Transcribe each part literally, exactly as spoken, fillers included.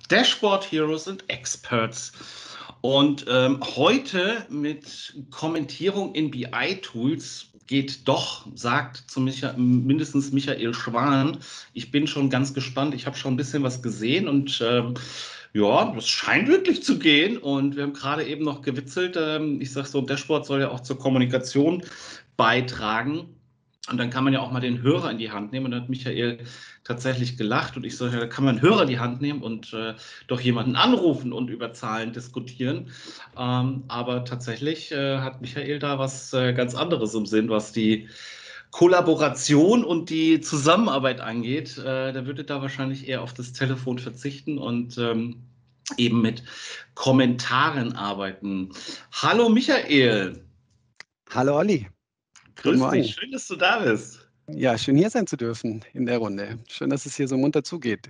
Dashboard Heroes and Experts. Und ähm, heute mit Kommentierung in B I-Tools geht doch, sagt zu Micha mindestens Michael Schwan. Ich bin schon ganz gespannt. Ich habe schon ein bisschen was gesehen und ähm, ja, das scheint wirklich zu gehen. Und wir haben gerade eben noch gewitzelt. Ähm, ich sage so, ein Dashboard soll ja auch zur Kommunikation beitragen. Und dann kann man ja auch mal den Hörer in die Hand nehmen. Und dann hat Michael tatsächlich gelacht. Und ich sage, ja, da kann man einen Hörer in die Hand nehmen und äh, doch jemanden anrufen und über Zahlen diskutieren. Ähm, aber tatsächlich äh, hat Michael da was äh, ganz anderes im Sinn, was die Kollaboration und die Zusammenarbeit angeht. Äh, der würde da wahrscheinlich eher auf das Telefon verzichten und ähm, eben mit Kommentaren arbeiten. Hallo Michael. Hallo Olli. Guten Grüß dich, Morgen. schön, dass du da bist. Ja, schön hier sein zu dürfen in der Runde. Schön, dass es hier so munter zugeht.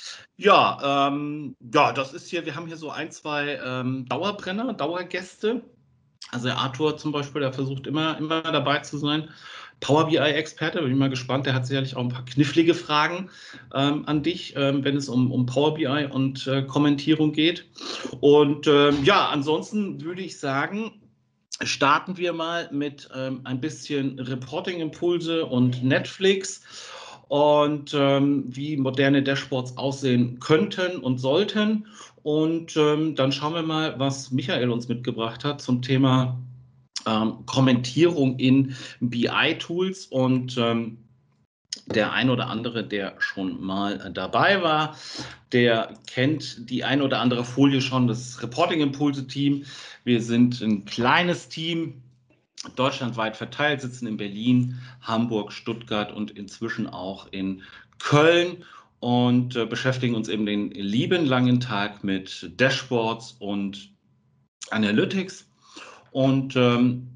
Ja, ähm, ja, das ist hier, wir haben hier so ein, zwei ähm, Dauerbrenner, Dauergäste. Also der Arthur zum Beispiel, der versucht immer, immer dabei zu sein. Power B I-Experte, bin ich mal gespannt, der hat sicherlich auch ein paar knifflige Fragen ähm, an dich, ähm, wenn es um, um Power B I und äh, Kommentierung geht. Und ähm, ja, ansonsten würde ich sagen, starten wir mal mit ähm, ein bisschen Reporting-Impulse und Netflix und ähm, wie moderne Dashboards aussehen könnten und sollten. Und ähm, dann schauen wir mal, was Michael uns mitgebracht hat zum Thema ähm, Kommentierung in B I-Tools. Und ähm, der ein oder andere, der schon mal dabei war, der kennt die ein oder andere Folie schon, das Reporting-Impulse-Team. Wir sind ein kleines Team, deutschlandweit verteilt, sitzen in Berlin, Hamburg, Stuttgart und inzwischen auch in Köln und äh, beschäftigen uns eben den lieben langen Tag mit Dashboards und Analytics und ähm,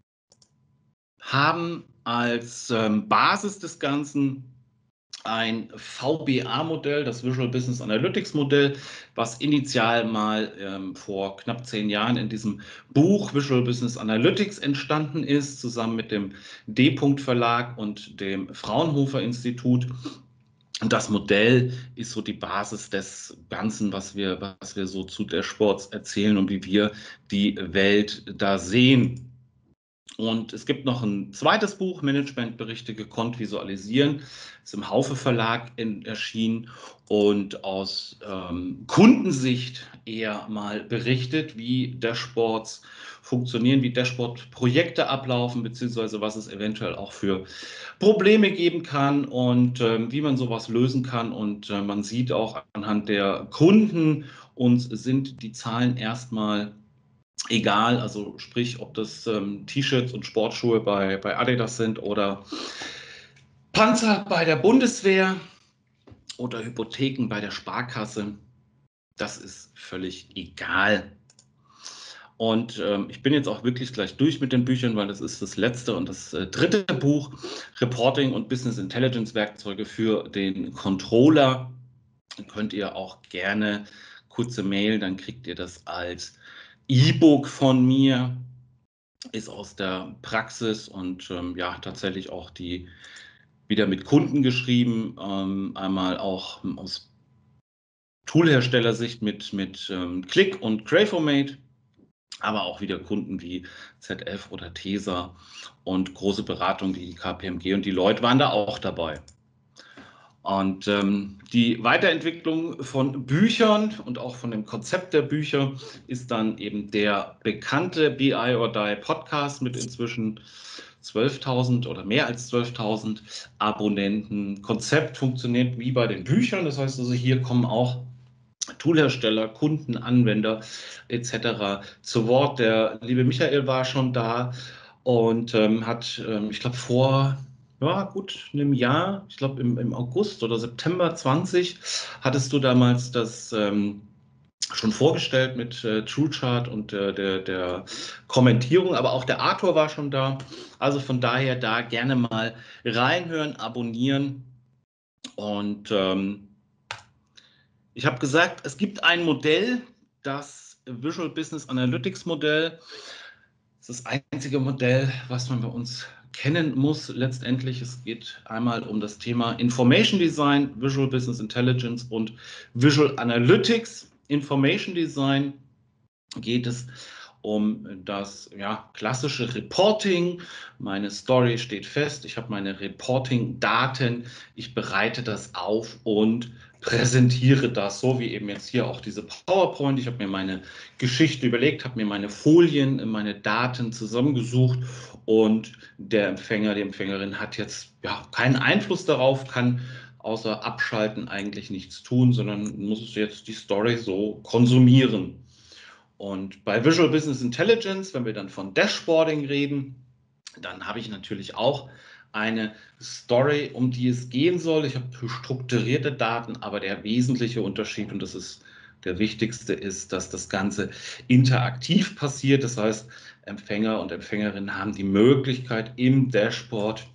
haben als ähm, Basis des Ganzen ein V B A-Modell, das Visual Business Analytics Modell, was initial mal ähm, vor knapp zehn Jahren in diesem Buch Visual Business Analytics entstanden ist, zusammen mit dem D-Punkt Verlag und dem Fraunhofer Institut. Und das Modell ist so die Basis des Ganzen, was wir, was wir so zu Dashboards erzählen und wie wir die Welt da sehen. Und es gibt noch ein zweites Buch, Managementberichte gekonnt visualisieren, ist im Haufe Verlag in, erschienen und aus ähm, Kundensicht eher mal berichtet, wie Dashboards funktionieren, wie Dashboard-Projekte ablaufen, beziehungsweise was es eventuell auch für Probleme geben kann und ähm, wie man sowas lösen kann. Und äh, man sieht auch anhand der Kunden, uns sind die Zahlen erstmal egal, also sprich, ob das ähm, T-Shirts und Sportschuhe bei, bei Adidas sind oder Panzer bei der Bundeswehr oder Hypotheken bei der Sparkasse, das ist völlig egal. Und ähm, ich bin jetzt auch wirklich gleich durch mit den Büchern, weil das ist das letzte und das äh, dritte Buch, Reporting und Business Intelligence Werkzeuge für den Controller. Könnt ihr auch gerne kurze Mail, dann kriegt ihr das als E-Book von mir. Ist aus der Praxis und ähm, ja, tatsächlich auch die wieder mit Kunden geschrieben, ähm, einmal auch aus Toolherstellersicht mit, mit ähm, Qlik und Graphomate, aber auch wieder Kunden wie Z F oder Tesa und große Beratungen wie die K P M G und die Leute waren da auch dabei. Und ähm, die Weiterentwicklung von Büchern und auch von dem Konzept der Bücher ist dann eben der bekannte B I or Die Podcast mit inzwischen zwölftausend oder mehr als zwölftausend Abonnenten. Konzept funktioniert wie bei den Büchern. Das heißt also, hier kommen auch Toolhersteller, Kunden, Anwender et cetera zu Wort. Der liebe Michael war schon da und ähm, hat, ähm, ich glaube, vor ja, gut einem Jahr, ich glaube im, im August oder September zwanzig, hattest du damals das ähm, schon vorgestellt mit äh, TrueChart und äh, der, der Kommentierung, aber auch der Arthur war schon da. Also von daher da gerne mal reinhören, abonnieren und ähm, ich habe gesagt, es gibt ein Modell, das Visual Business Analytics Modell. Das ist das einzige Modell, was man bei uns kennen muss letztendlich. Es geht einmal um das Thema Information Design, Visual Business Intelligence und Visual Analytics. Information Design geht es um das ja, klassische Reporting. Meine Story steht fest, ich habe meine Reporting-Daten, ich bereite das auf und präsentiere das, so wie eben jetzt hier auch diese PowerPoint. Ich habe mir meine Geschichte überlegt, habe mir meine Folien, meine Daten zusammengesucht und der Empfänger, die Empfängerin hat jetzt ja, keinen Einfluss darauf, kann außer abschalten eigentlich nichts tun, sondern muss jetzt die Story so konsumieren. Und bei Visual Business Intelligence, wenn wir dann von Dashboarding reden, dann habe ich natürlich auch eine Story, um die es gehen soll. Ich habe strukturierte Daten, aber der wesentliche Unterschied, und das ist der wichtigste, ist, dass das Ganze interaktiv passiert. Das heißt, Empfänger und Empfängerinnen haben die Möglichkeit, im Dashboard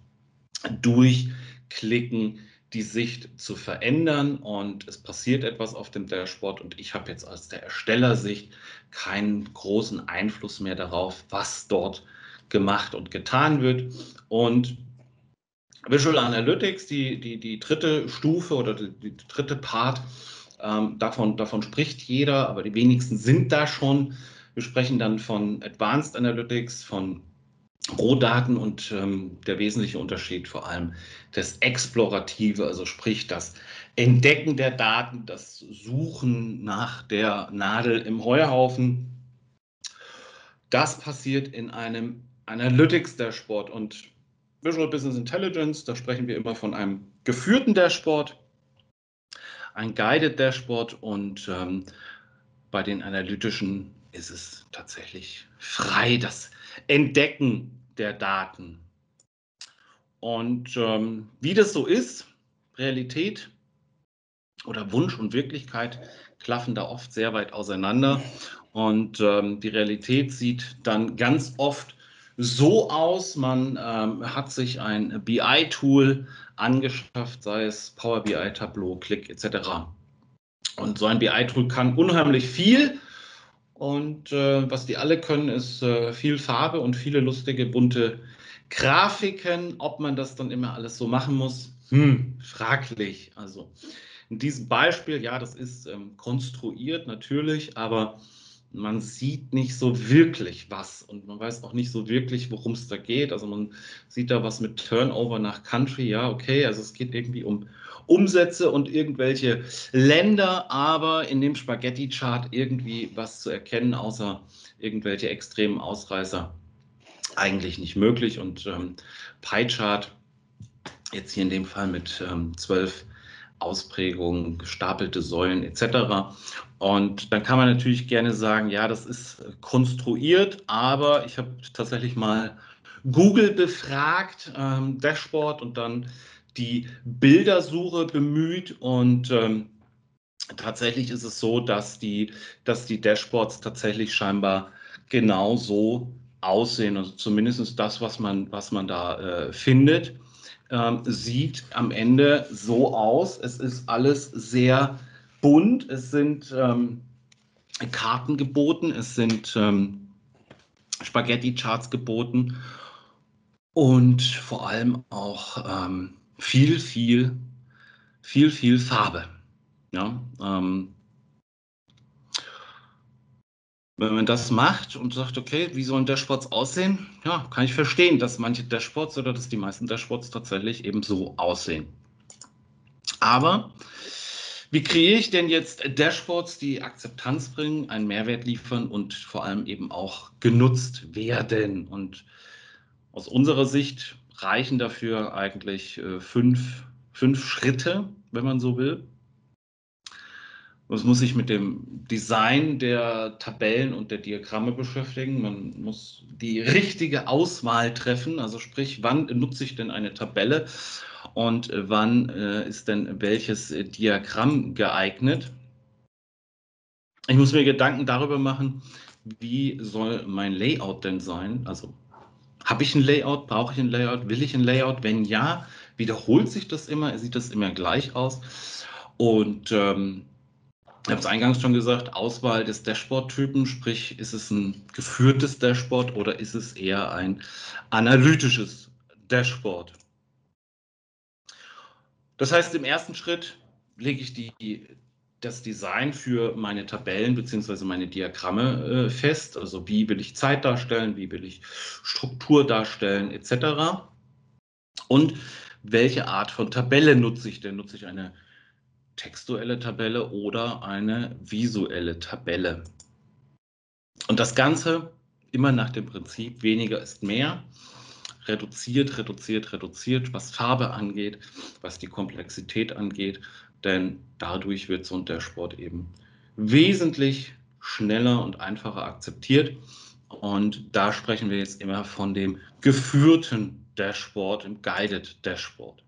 durchklicken, die Sicht zu verändern, und es passiert etwas auf dem Dashboard und ich habe jetzt aus der Erstellersicht keinen großen Einfluss mehr darauf, was dort gemacht und getan wird. Und Visual Analytics, die, die, die dritte Stufe oder die, die dritte Part, ähm, davon, davon spricht jeder, aber die wenigsten sind da schon. Wir sprechen dann von Advanced Analytics, von Rohdaten und ähm, der wesentliche Unterschied vor allem das Explorative, also sprich das Entdecken der Daten, das Suchen nach der Nadel im Heuhaufen. Das passiert in einem Analytics-Dashboard, und Visual Business Intelligence, da sprechen wir immer von einem geführten Dashboard, ein Guided Dashboard, und ähm, bei den analytischen ist es tatsächlich frei, das Entdecken der Daten. Und ähm, wie das so ist, Realität oder Wunsch und Wirklichkeit klaffen da oft sehr weit auseinander. Und ähm, die Realität sieht dann ganz oft so aus, man ähm, hat sich ein B I-Tool angeschafft, sei es Power B I, Tableau, Qlik et cetera. Und so ein B I-Tool kann unheimlich viel. Und äh, was die alle können, ist äh, viel Farbe und viele lustige, bunte Grafiken. Ob man das dann immer alles so machen muss, hm, fraglich. Also in diesem Beispiel, ja, das ist ähm, konstruiert natürlich, aber man sieht nicht so wirklich was und man weiß auch nicht so wirklich, worum es da geht. Also man sieht da was mit Turnover nach Country, ja, okay, also es geht irgendwie um Umsätze und irgendwelche Länder, aber in dem Spaghetti-Chart irgendwie was zu erkennen, außer irgendwelche extremen Ausreißer, eigentlich nicht möglich. Und ähm, Pie-Chart, jetzt hier in dem Fall mit ähm, zwölf Ausprägungen, gestapelte Säulen et cetera. Und dann kann man natürlich gerne sagen, ja, das ist konstruiert, aber ich habe tatsächlich mal Google befragt, ähm, Dashboard, und dann die Bildersuche bemüht, und ähm, tatsächlich ist es so, dass die, dass die Dashboards tatsächlich scheinbar genau so aussehen, also zumindest das, was man, was man da äh, findet. Ähm, sieht am Ende so aus. Es ist alles sehr bunt. Es sind ähm, Karten geboten, es sind ähm, Spaghetti-Charts geboten und vor allem auch ähm, viel, viel, viel, viel Farbe. Ja, ähm, wenn man das macht und sagt, okay, wie sollen Dashboards aussehen? Ja, kann ich verstehen, dass manche Dashboards oder dass die meisten Dashboards tatsächlich eben so aussehen. Aber wie kreiere ich denn jetzt Dashboards, die Akzeptanz bringen, einen Mehrwert liefern und vor allem eben auch genutzt werden? Und aus unserer Sicht reichen dafür eigentlich äh, fünf, fünf Schritte, wenn man so will. Man muss sich mit dem Design der Tabellen und der Diagramme beschäftigen. Man muss die richtige Auswahl treffen, also sprich, wann nutze ich denn eine Tabelle und wann äh, ist denn welches Diagramm geeignet. Ich muss mir Gedanken darüber machen, wie soll mein Layout denn sein? Also habe ich ein Layout, brauche ich ein Layout, will ich ein Layout? Wenn ja, wiederholt sich das immer, sieht das immer gleich aus? Und ähm, ich habe es eingangs schon gesagt, Auswahl des Dashboard-Typen, sprich, ist es ein geführtes Dashboard oder ist es eher ein analytisches Dashboard. Das heißt, im ersten Schritt lege ich die, das Design für meine Tabellen bzw. meine Diagramme äh, fest. Also wie will ich Zeit darstellen, wie will ich Struktur darstellen et cetera. Und welche Art von Tabelle nutze ich denn? Nutze ich eine textuelle Tabelle oder eine visuelle Tabelle? Und das Ganze immer nach dem Prinzip, weniger ist mehr. Reduziert, reduziert, reduziert, was Farbe angeht, was die Komplexität angeht, denn dadurch wird so ein Dashboard eben wesentlich schneller und einfacher akzeptiert. Und da sprechen wir jetzt immer von dem geführten Dashboard, im Guided Dashboard.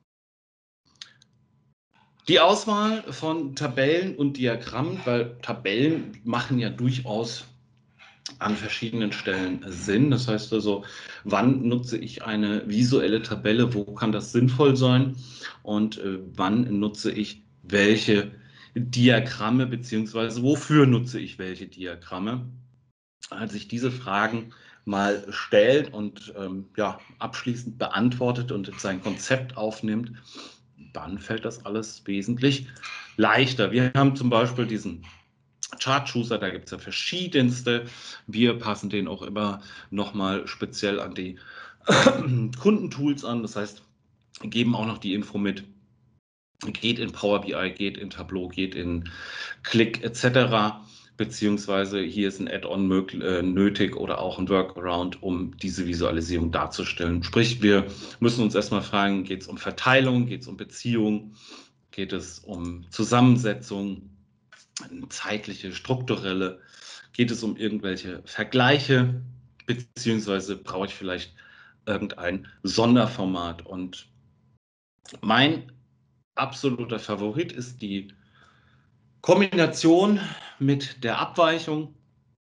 Die Auswahl von Tabellen und Diagrammen, weil Tabellen machen ja durchaus an verschiedenen Stellen Sinn. Das heißt also, wann nutze ich eine visuelle Tabelle, wo kann das sinnvoll sein und äh, wann nutze ich welche Diagramme beziehungsweise wofür nutze ich welche Diagramme. Als sich diese Fragen mal stellt und ähm, ja, abschließend beantwortet und sein Konzept aufnimmt, dann fällt das alles wesentlich leichter. Wir haben zum Beispiel diesen Chart-Chooser, da gibt es ja verschiedenste. Wir passen den auch immer nochmal speziell an die Kundentools an. Das heißt, geben auch noch die Info mit, geht in Power B I, geht in Tableau, geht in Qlik et cetera. Beziehungsweise hier ist ein Add-on äh, nötig oder auch ein Workaround, um diese Visualisierung darzustellen. Sprich, wir müssen uns erstmal fragen, geht es um Verteilung, geht es um Beziehung, geht es um Zusammensetzung, zeitliche, strukturelle, geht es um irgendwelche Vergleiche, beziehungsweise brauche ich vielleicht irgendein Sonderformat. Und mein absoluter Favorit ist die Kombination mit der Abweichung.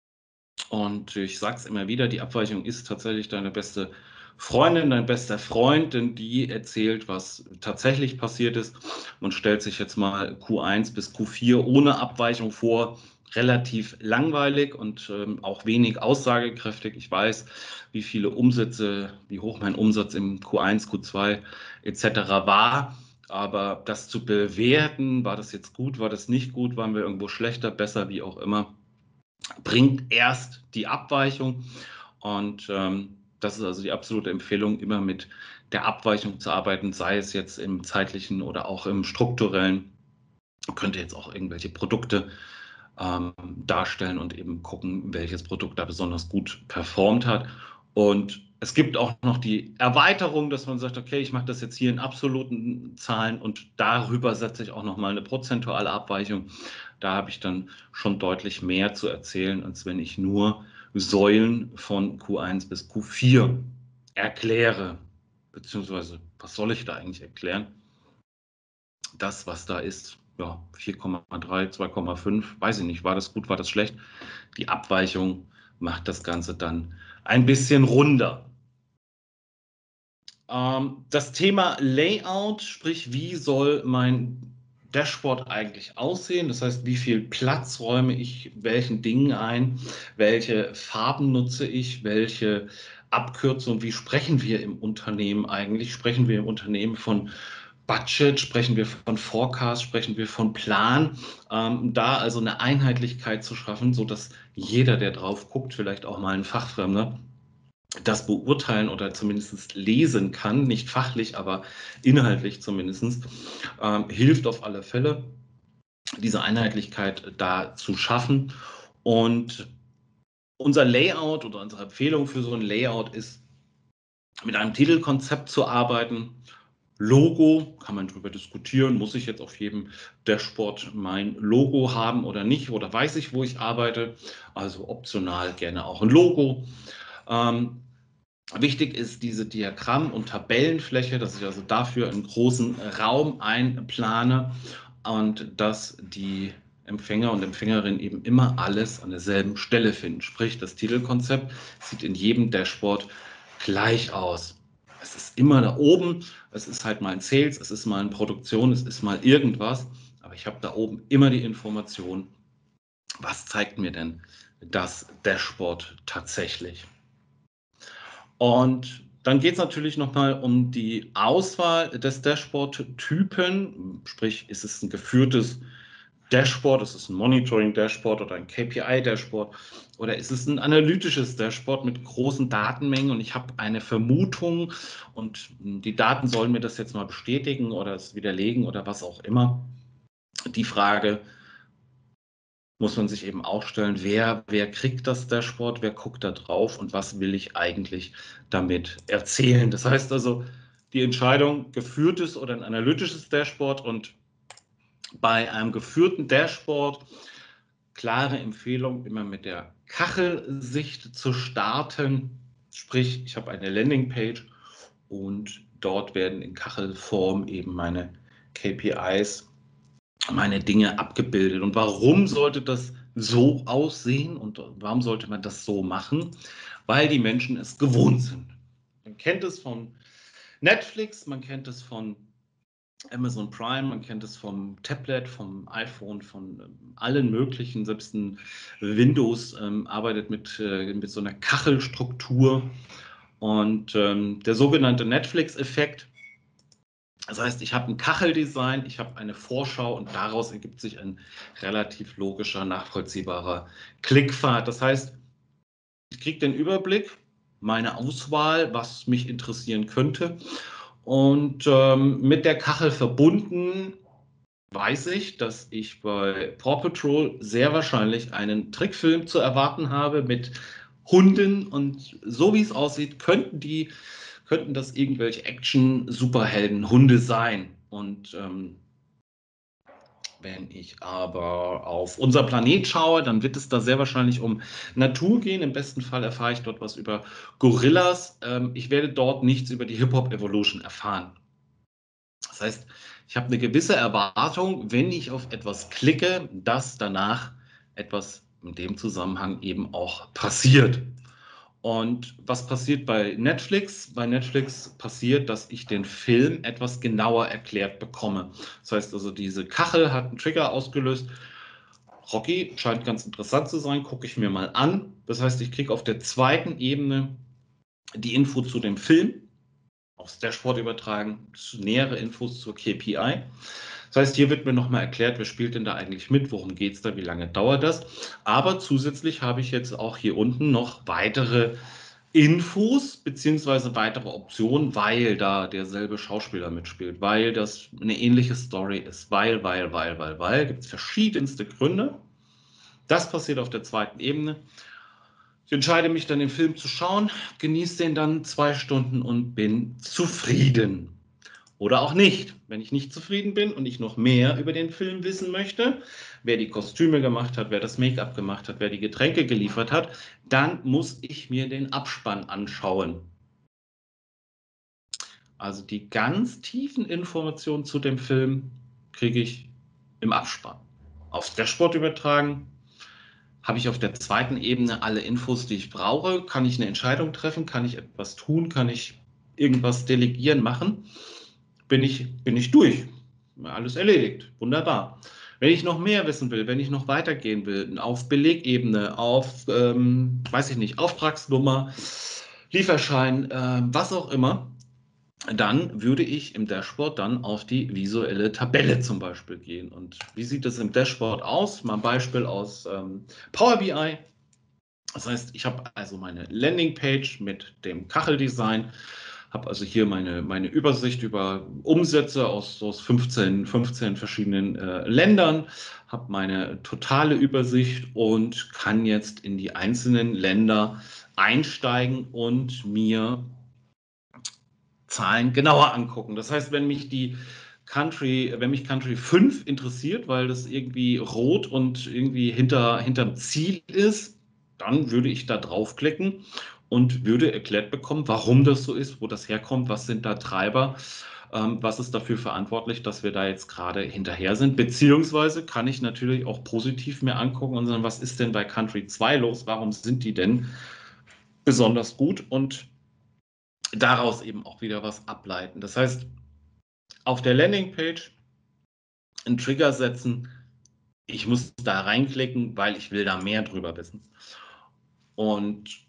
Und ich sage es immer wieder, die Abweichung ist tatsächlich deine beste Freundin, dein bester Freund, denn die erzählt, was tatsächlich passiert ist und stellt sich jetzt mal Q eins bis Q vier ohne Abweichung vor. Relativ langweilig und ähm, auch wenig aussagekräftig. Ich weiß, wie viele Umsätze, wie hoch mein Umsatz im Q eins, Q zwei et cetera war. Aber das zu bewerten, war das jetzt gut, war das nicht gut, waren wir irgendwo schlechter, besser, wie auch immer, bringt erst die Abweichung. Und ähm, das ist also die absolute Empfehlung, immer mit der Abweichung zu arbeiten, sei es jetzt im zeitlichen oder auch im strukturellen. Könnt ihr jetzt auch irgendwelche Produkte ähm, darstellen und eben gucken, welches Produkt da besonders gut performt hat. Und es gibt auch noch die Erweiterung, dass man sagt, okay, ich mache das jetzt hier in absoluten Zahlen und darüber setze ich auch noch mal eine prozentuale Abweichung. Da habe ich dann schon deutlich mehr zu erzählen, als wenn ich nur Säulen von Q eins bis Q vier erkläre. Beziehungsweise, was soll ich da eigentlich erklären? Das, was da ist, ja, vier Komma drei, zwei Komma fünf, weiß ich nicht, war das gut, war das schlecht? Die Abweichung macht das Ganze dann ein bisschen runder. Ähm, das Thema Layout, sprich, wie soll mein Dashboard eigentlich aussehen? Das heißt, wie viel Platz räume ich welchen Dingen ein? Welche Farben nutze ich? Welche Abkürzung? Wie sprechen wir im Unternehmen eigentlich? Sprechen wir im Unternehmen von Budget, sprechen wir von Forecast, sprechen wir von Plan, ähm, da also eine Einheitlichkeit zu schaffen, sodass jeder, der drauf guckt, vielleicht auch mal ein Fachfremder, das beurteilen oder zumindest lesen kann, nicht fachlich, aber inhaltlich zumindest, ähm, hilft auf alle Fälle, diese Einheitlichkeit da zu schaffen. Und unser Layout oder unsere Empfehlung für so ein Layout ist, mit einem Titelkonzept zu arbeiten. Logo, kann man darüber diskutieren, muss ich jetzt auf jedem Dashboard mein Logo haben oder nicht, oder weiß ich, wo ich arbeite, also optional gerne auch ein Logo. Ähm, wichtig ist diese Diagramm- und Tabellenfläche, dass ich also dafür einen großen Raum einplane und dass die Empfänger und Empfängerinnen eben immer alles an derselben Stelle finden. Sprich, das Titelkonzept sieht in jedem Dashboard gleich aus. Es ist immer da oben, es ist halt mal ein Sales, es ist mal eine Produktion, es ist mal irgendwas, aber ich habe da oben immer die Information, was zeigt mir denn das Dashboard tatsächlich. Und Dann geht es natürlich nochmal um die Auswahl des Dashboard-Typen, sprich, ist es ein geführtes Dashboard, ist es ein Monitoring-Dashboard oder ein K P I-Dashboard oder ist es ein analytisches Dashboard mit großen Datenmengen und ich habe eine Vermutung und die Daten sollen mir das jetzt mal bestätigen oder es widerlegen oder was auch immer. Die Frage muss man sich eben auch stellen, wer, wer kriegt das Dashboard, wer guckt da drauf und was will ich eigentlich damit erzählen. Das heißt also, die Entscheidung, geführtes oder ein analytisches Dashboard, und bei einem geführten Dashboard klare Empfehlung, immer mit der Kachelsicht zu starten. Sprich, ich habe eine Landingpage und dort werden in Kachelform eben meine K P Is, meine Dinge abgebildet. Und warum sollte das so aussehen und warum sollte man das so machen? Weil die Menschen es gewohnt sind. Man kennt es von Netflix, man kennt es von Amazon Prime, man kennt es vom Tablet, vom iPhone, von ähm, allen möglichen, selbst ein Windows ähm, arbeitet mit, äh, mit so einer Kachelstruktur. Und ähm, der sogenannte Netflix-Effekt, das heißt, ich habe ein Kacheldesign, ich habe eine Vorschau und daraus ergibt sich ein relativ logischer, nachvollziehbarer Klickpfad. Das heißt, ich kriege den Überblick, meine Auswahl, was mich interessieren könnte. Und ähm, mit der Kachel verbunden weiß ich, dass ich bei Paw Patrol sehr wahrscheinlich einen Trickfilm zu erwarten habe mit Hunden und so wie es aussieht, könnten die, könnten das irgendwelche Action-Superhelden-Hunde sein. Und ähm, wenn ich aber auf unser Planet schaue, dann wird es da sehr wahrscheinlich um Natur gehen. Im besten Fall erfahre ich dort was über Gorillas. Ähm, ich werde dort nichts über die Hip-Hop-Evolution erfahren. Das heißt, ich habe eine gewisse Erwartung, wenn ich auf etwas klicke, dass danach etwas in dem Zusammenhang eben auch passiert. Und was passiert bei Netflix? Bei Netflix passiert, dass ich den Film etwas genauer erklärt bekomme. Das heißt also, diese Kachel hat einen Trigger ausgelöst. Rocky scheint ganz interessant zu sein, gucke ich mir mal an. Das heißt, ich kriege auf der zweiten Ebene die Info zu dem Film, aufs Dashboard übertragen, nähere Infos zur K P I. Das heißt, hier wird mir nochmal erklärt, wer spielt denn da eigentlich mit, worum geht es da, wie lange dauert das. Aber zusätzlich habe ich jetzt auch hier unten noch weitere Infos beziehungsweise weitere Optionen, weil da derselbe Schauspieler mitspielt, weil das eine ähnliche Story ist, weil, weil, weil, weil, weil, gibt es verschiedenste Gründe. Das passiert auf der zweiten Ebene. Ich entscheide mich dann, den Film zu schauen, genieße den dann zwei Stunden und bin zufrieden. Oder auch nicht. Wenn ich nicht zufrieden bin und ich noch mehr über den Film wissen möchte, wer die Kostüme gemacht hat, wer das Make-up gemacht hat, wer die Getränke geliefert hat, dann muss ich mir den Abspann anschauen. Also die ganz tiefen Informationen zu dem Film kriege ich im Abspann. Aufs Dashboard übertragen, habe ich auf der zweiten Ebene alle Infos, die ich brauche? Kann ich eine Entscheidung treffen? Kann ich etwas tun? Kann ich irgendwas delegieren, machen? Bin ich, bin ich durch. Alles erledigt. Wunderbar. Wenn ich noch mehr wissen will, wenn ich noch weitergehen will, auf Belegebene, auf, ähm, weiß ich nicht, Auftragsnummer, Lieferschein, äh, was auch immer, dann würde ich im Dashboard dann auf die visuelle Tabelle zum Beispiel gehen. Und wie sieht es im Dashboard aus? Mal ein Beispiel aus ähm, Power B I. Das heißt, ich habe also meine Landingpage mit dem Kacheldesign, habe also hier meine, meine Übersicht über Umsätze aus, aus fünfzehn, fünfzehn verschiedenen äh, Ländern, habe meine totale Übersicht und kann jetzt in die einzelnen Länder einsteigen und mir Zahlen genauer angucken. Das heißt, wenn mich die Country, wenn mich Country fünf interessiert, weil das irgendwie rot und irgendwie hinter, hinterm Ziel ist, dann würde ich da draufklicken und würde erklärt bekommen, warum das so ist, wo das herkommt, was sind da Treiber, ähm, was ist dafür verantwortlich, dass wir da jetzt gerade hinterher sind. Beziehungsweise kann ich natürlich auch positiv mir angucken und sagen, was ist denn bei Country zwei los, warum sind die denn besonders gut und daraus eben auch wieder was ableiten. Das heißt, auf der Landingpage einen Trigger setzen, ich muss da reinklicken, weil ich will da mehr drüber wissen. Und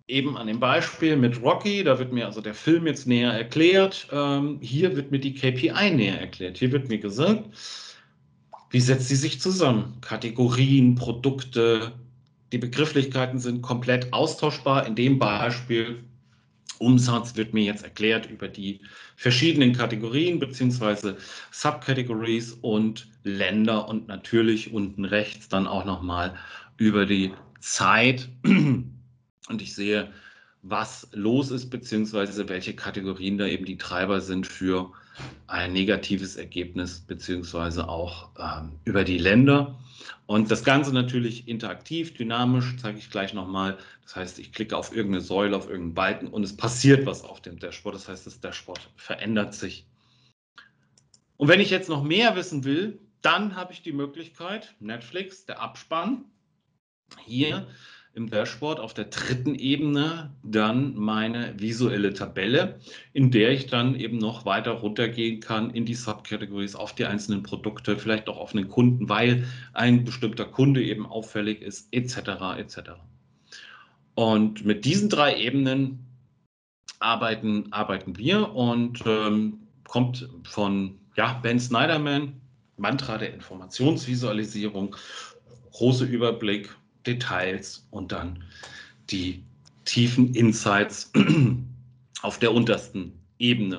eben an dem Beispiel mit Rocky, da wird mir also der Film jetzt näher erklärt. Ähm, hier wird mir die K P I näher erklärt. Hier wird mir gesagt, wie setzt sie sich zusammen? Kategorien, Produkte, die Begrifflichkeiten sind komplett austauschbar. In dem Beispiel Umsatz wird mir jetzt erklärt über die verschiedenen Kategorien bzw. Subcategories und Länder und natürlich unten rechts dann auch nochmal über die Zeit. Und ich sehe, was los ist bzw. welche Kategorien da eben die Treiber sind für ein negatives Ergebnis beziehungsweise auch ähm, über die Länder. Und das Ganze natürlich interaktiv, dynamisch, zeige ich gleich nochmal. Das heißt, ich klicke auf irgendeine Säule, auf irgendeinen Balken und es passiert was auf dem Dashboard. Das heißt, das Dashboard verändert sich. Und wenn ich jetzt noch mehr wissen will, dann habe ich die Möglichkeit, Netflix, der Abspann, hier im Dashboard auf der dritten Ebene dann meine visuelle Tabelle, in der ich dann eben noch weiter runtergehen kann in die Subcategories, auf die einzelnen Produkte, vielleicht auch auf einen Kunden, weil ein bestimmter Kunde eben auffällig ist, et cetera et cetera. Und mit diesen drei Ebenen arbeiten, arbeiten wir und ähm, kommt von ja, Ben Snyderman, Mantra der Informationsvisualisierung, großer Überblick, Details und dann die tiefen Insights auf der untersten Ebene.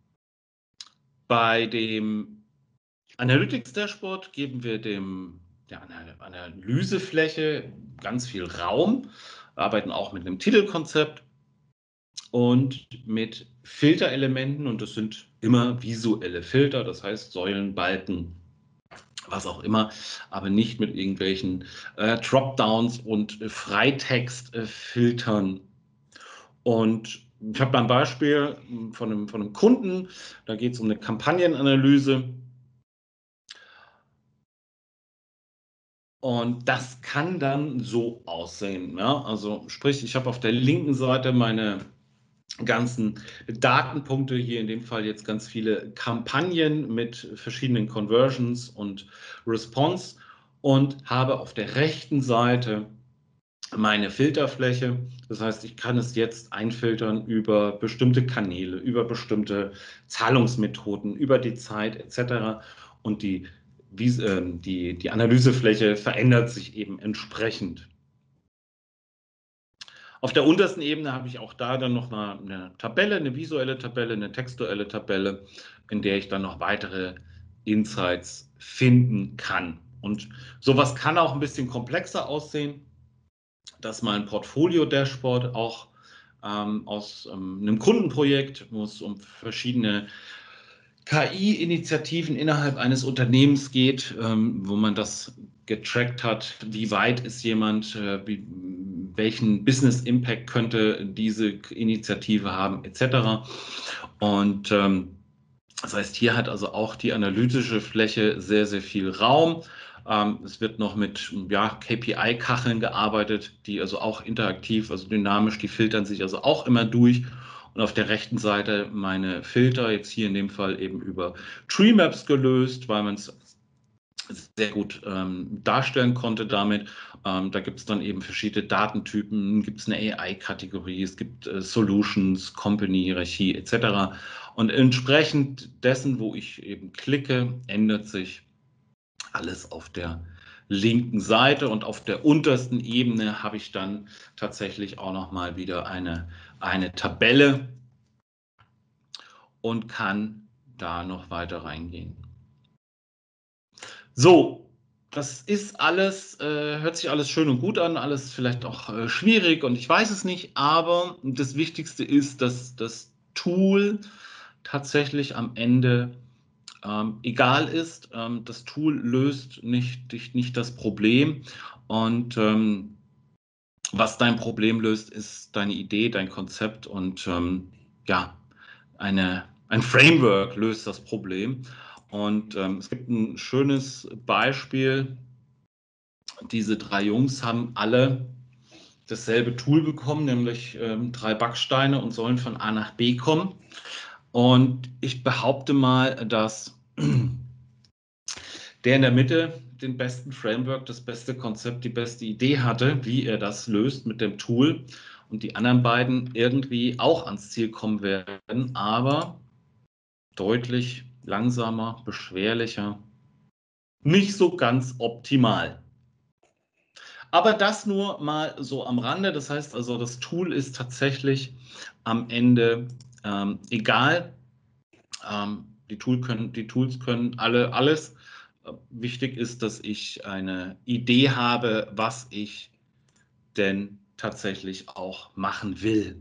Bei dem Analytics Dashboard geben wir dem der Analysefläche ganz viel Raum, arbeiten auch mit einem Titelkonzept und mit Filterelementen, und das sind immer visuelle Filter, das heißt Säulen, Balken, was auch immer, aber nicht mit irgendwelchen äh, Dropdowns und äh, Freitextfiltern. Und ich habe da ein Beispiel von einem, von einem Kunden, da geht es um eine Kampagnenanalyse. Und das kann dann so aussehen. Ja? Also sprich, ich habe auf der linken Seite meine ganzen Datenpunkte, hier in dem Fall jetzt ganz viele Kampagnen mit verschiedenen Conversions und Response und habe auf der rechten Seite meine Filterfläche. Das heißt, ich kann es jetzt einfiltern über bestimmte Kanäle, über bestimmte Zahlungsmethoden, über die Zeit et cetera. Und die, die, die Analysefläche verändert sich eben entsprechend. Auf der untersten Ebene habe ich auch da dann noch mal eine Tabelle, eine visuelle Tabelle, eine textuelle Tabelle, in der ich dann noch weitere Insights finden kann. Und sowas kann auch ein bisschen komplexer aussehen, dass mal ein Portfolio-Dashboard auch ähm, aus ähm, einem Kundenprojekt, wo es um verschiedene K I-Initiativen innerhalb eines Unternehmens geht, ähm, wo man das getrackt hat, wie weit ist jemand, äh, wie, welchen Business-Impact könnte diese Initiative haben, et cetera. Und ähm, das heißt, hier hat also auch die analytische Fläche sehr, sehr viel Raum. Ähm, es wird noch mit ja, K P I-Kacheln gearbeitet, die also auch interaktiv, also dynamisch, die filtern sich also auch immer durch. Und auf der rechten Seite meine Filter, jetzt hier in dem Fall eben über Tree Maps gelöst, weil man es sehr gut ähm, darstellen konnte damit. Ähm, da gibt es dann eben verschiedene Datentypen, gibt es eine A I-Kategorie, es gibt äh, Solutions, Company, Hierarchie et cetera. Und entsprechend dessen, wo ich eben klicke, ändert sich alles auf der linken Seite, und auf der untersten Ebene habe ich dann tatsächlich auch noch mal wieder eine, eine Tabelle und kann da noch weiter reingehen. So, das ist alles, äh, hört sich alles schön und gut an, alles vielleicht auch äh, schwierig und ich weiß es nicht, aber das Wichtigste ist, dass das Tool tatsächlich am Ende ähm, egal ist. Ähm, das Tool löst nicht, nicht, nicht das Problem, und ähm, was dein Problem löst, ist deine Idee, dein Konzept, und ähm, ja, eine, ein Framework löst das Problem. Und ähm, es gibt ein schönes Beispiel. Diese drei Jungs haben alle dasselbe Tool bekommen, nämlich ähm, drei Backsteine, und sollen von A nach B kommen. Und ich behaupte mal, dass der in der Mitte den besten Framework, das beste Konzept, die beste Idee hatte, wie er das löst mit dem Tool. und die anderen beiden irgendwie auch ans Ziel kommen werden, aber deutlich langsamer, beschwerlicher, nicht so ganz optimal. Aber das nur mal so am Rande. Das heißt also, das Tool ist tatsächlich am Ende ähm, egal. Ähm, die, Tool können, die Tools können alle alles. Äh, wichtig ist, dass ich eine Idee habe, was ich denn tatsächlich auch machen will.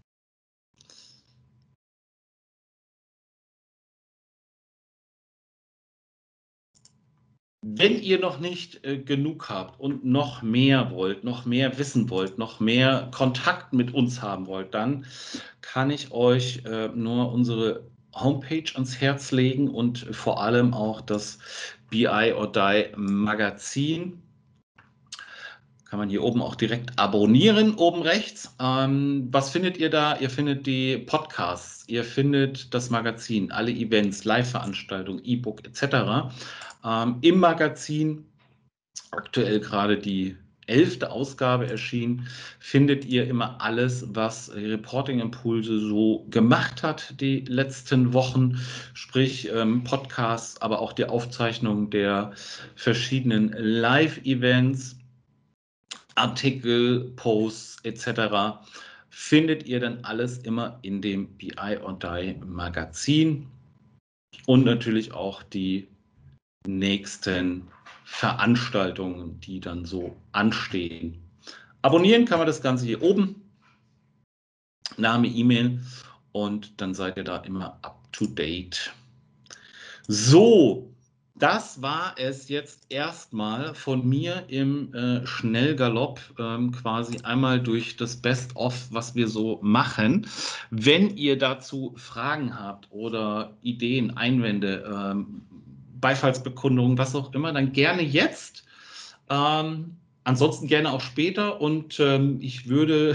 Wenn ihr noch nicht äh, genug habt und noch mehr wollt, noch mehr wissen wollt, noch mehr Kontakt mit uns haben wollt, dann kann ich euch äh, nur unsere Homepage ans Herz legen und vor allem auch das B I or Die Magazin. Kann man hier oben auch direkt abonnieren, oben rechts. Ähm, was findet ihr da? Ihr findet die Podcasts, ihr findet das Magazin, alle Events, Live-Veranstaltungen, E-Book et cetera. Ähm, Im Magazin, aktuell gerade die elfte Ausgabe erschienen, findet ihr immer alles, was Reporting Impulse so gemacht hat die letzten Wochen, sprich ähm, Podcasts, aber auch die Aufzeichnung der verschiedenen Live-Events, Artikel, Posts et cetera. Findet ihr dann alles immer in dem B I or Die Magazin und natürlich auch die nächsten Veranstaltungen, die dann so anstehen. Abonnieren kann man das Ganze hier oben, Name, E-Mail und dann seid ihr da immer up to date. So, das war es jetzt erstmal von mir im äh, Schnellgalopp, ähm, quasi einmal durch das Best-of, was wir so machen. Wenn ihr dazu Fragen habt oder Ideen, Einwände, ähm, Beifallsbekundungen, was auch immer, dann gerne jetzt. Ähm, ansonsten gerne auch später und ähm, ich würde.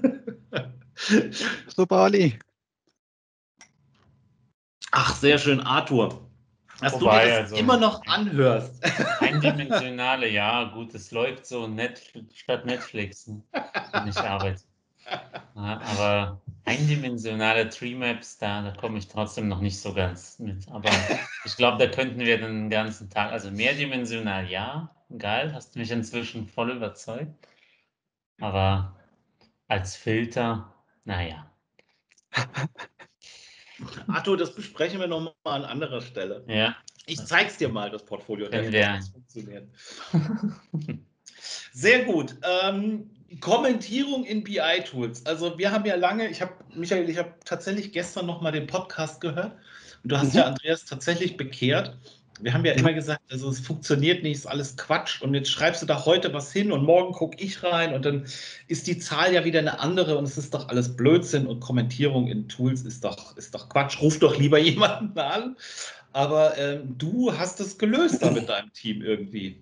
Super, Olli. Ach, sehr schön, Arthur. Dass du dir Wobei, das also immer noch anhörst. eindimensionale, ja, gut, es läuft so Netflix, statt Netflix, ne, wenn ich arbeite. Ja, aber eindimensionale Tree-Maps, da, da komme ich trotzdem noch nicht so ganz mit. Aber ich glaube, da könnten wir den ganzen Tag, also mehrdimensional, ja, geil, hast mich inzwischen voll überzeugt. Aber als Filter, naja. Arthur, das besprechen wir nochmal an anderer Stelle. Ja. Ich zeig's dir mal, das Portfolio. Können Dann wir. wird das funktionieren. Sehr gut. Ähm, Kommentierung in B I-Tools. Also wir haben ja lange, ich habe, Michael, ich habe tatsächlich gestern noch mal den Podcast gehört und du hast Mhm. ja Andreas tatsächlich bekehrt. Wir haben ja Ja. immer gesagt, also es funktioniert nicht, ist alles Quatsch und jetzt schreibst du da heute was hin und morgen gucke ich rein und dann ist die Zahl ja wieder eine andere und es ist doch alles Blödsinn und Kommentierung in Tools ist doch, ist doch Quatsch. Ruf doch lieber jemanden an. Aber ähm, du hast es gelöst da mit deinem Team irgendwie.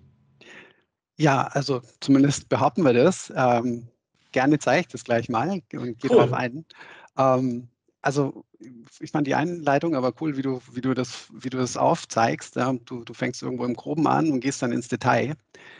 Ja, also zumindest behaupten wir das. Ähm, gerne zeige ich das gleich mal und gehe darauf Cool. ein. Ähm, also ich fand die Einleitung aber cool, wie du, wie du das, wie du das aufzeigst. Ja, du, du fängst irgendwo im Groben an und gehst dann ins Detail.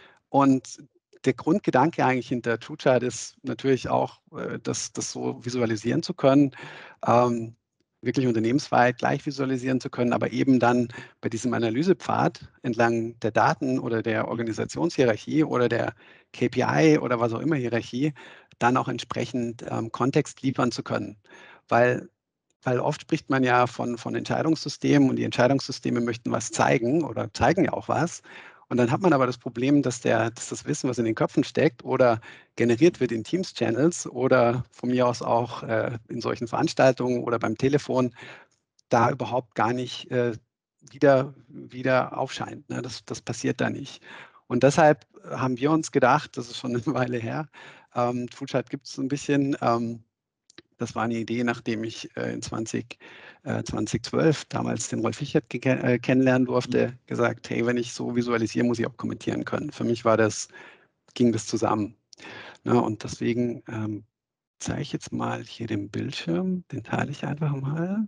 Und der Grundgedanke eigentlich hinter TrueChart ist natürlich auch, äh, das, das so visualisieren zu können, ähm, wirklich unternehmensweit gleich visualisieren zu können, aber eben dann bei diesem Analysepfad entlang der Daten oder der Organisationshierarchie oder der K P I oder was auch immer Hierarchie, dann auch entsprechend ähm, Kontext liefern zu können. Weil, weil oft spricht man ja von, von Entscheidungssystemen und die Entscheidungssysteme möchten was zeigen oder zeigen ja auch was. Und dann hat man aber das Problem, dass, der, dass das Wissen, was in den Köpfen steckt oder generiert wird in Teams-Channels oder von mir aus auch äh, in solchen Veranstaltungen oder beim Telefon, da überhaupt gar nicht äh, wieder, wieder aufscheint. Ne? Das, das passiert da nicht. Und deshalb haben wir uns gedacht, das ist schon eine Weile her, ähm, TrueChart gibt es ein bisschen. Ähm, das war eine Idee, nachdem ich äh, in zwanzig, äh, zweitausendzwölf damals den Rolf Fichert äh, kennenlernen durfte, gesagt, hey, wenn ich so visualisiere, muss ich auch kommentieren können. Für mich war das, ging das zusammen. Ne? Und deswegen ähm, zeige ich jetzt mal hier den Bildschirm, den teile ich einfach mal.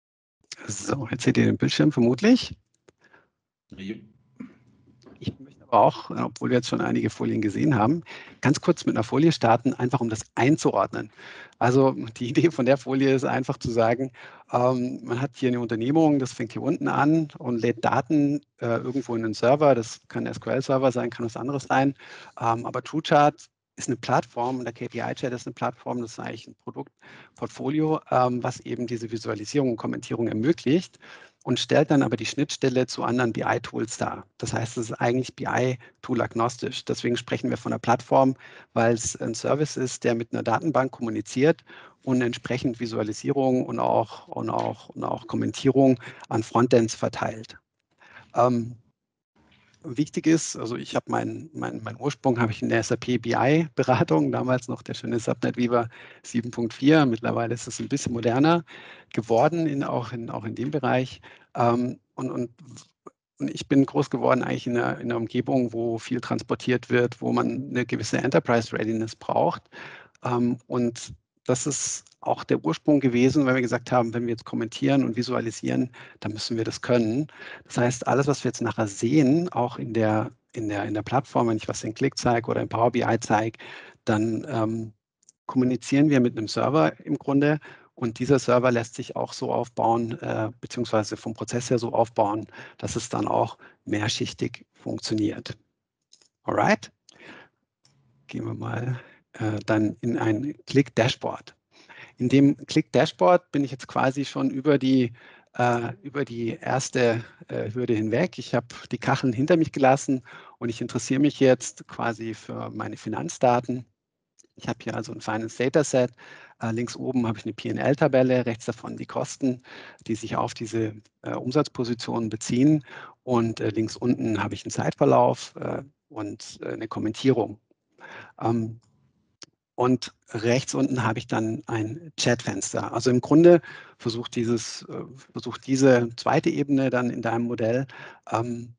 So, jetzt seht ihr den Bildschirm vermutlich. Ich möchte aber auch, obwohl wir jetzt schon einige Folien gesehen haben, ganz kurz mit einer Folie starten, einfach um das einzuordnen. Also die Idee von der Folie ist einfach zu sagen, ähm, man hat hier eine Unternehmung, das fängt hier unten an und lädt Daten äh, irgendwo in einen Server. Das kann ein S Q L-Server sein, kann was anderes sein. Ähm, aber TrueChart ist eine Plattform und der K P I-Chat ist eine Plattform, das ist eigentlich ein Produktportfolio, ähm, was eben diese Visualisierung und Kommentierung ermöglicht und stellt dann aber die Schnittstelle zu anderen B I-Tools dar. Das heißt, es ist eigentlich B I-Tool-agnostisch. Deswegen sprechen wir von einer Plattform, weil es ein Service ist, der mit einer Datenbank kommuniziert und entsprechend Visualisierung und auch, und auch, und auch Kommentierung an Frontends verteilt. Ähm, Wichtig ist, also ich habe meinen mein, mein Ursprung habe ich in der S A P B I-Beratung, damals noch der schöne Subnet Weaver sieben Punkt vier. Mittlerweile ist es ein bisschen moderner geworden, in, auch, in, auch in dem Bereich. Ähm, und, und, und ich bin groß geworden eigentlich in einer, in einer Umgebung, wo viel transportiert wird, wo man eine gewisse Enterprise Readiness braucht. Ähm, und das ist auch der Ursprung gewesen, weil wir gesagt haben, wenn wir jetzt kommentieren und visualisieren, dann müssen wir das können. Das heißt, alles, was wir jetzt nachher sehen, auch in der, in der, in der Plattform, wenn ich was in Qlik zeige oder in Power B I zeige, dann ähm, kommunizieren wir mit einem Server im Grunde. Und dieser Server lässt sich auch so aufbauen, äh, beziehungsweise vom Prozess her so aufbauen, dass es dann auch mehrschichtig funktioniert. Alright? Gehen wir mal äh, dann in ein Qlik-Dashboard. In dem Qlik-Dashboard bin ich jetzt quasi schon über die, äh, über die erste äh, Hürde hinweg. Ich habe die Kacheln hinter mich gelassen und ich interessiere mich jetzt quasi für meine Finanzdaten. Ich habe hier also ein Finance Dataset. Äh, links oben habe ich eine P und L-Tabelle, rechts davon die Kosten, die sich auf diese äh, Umsatzpositionen beziehen. Und äh, links unten habe ich einen Zeitverlauf äh, und äh, eine Kommentierung. Ähm, und rechts unten habe ich dann ein Chatfenster. Also im Grunde versucht, dieses, äh, versucht diese zweite Ebene dann in deinem Modell ähm,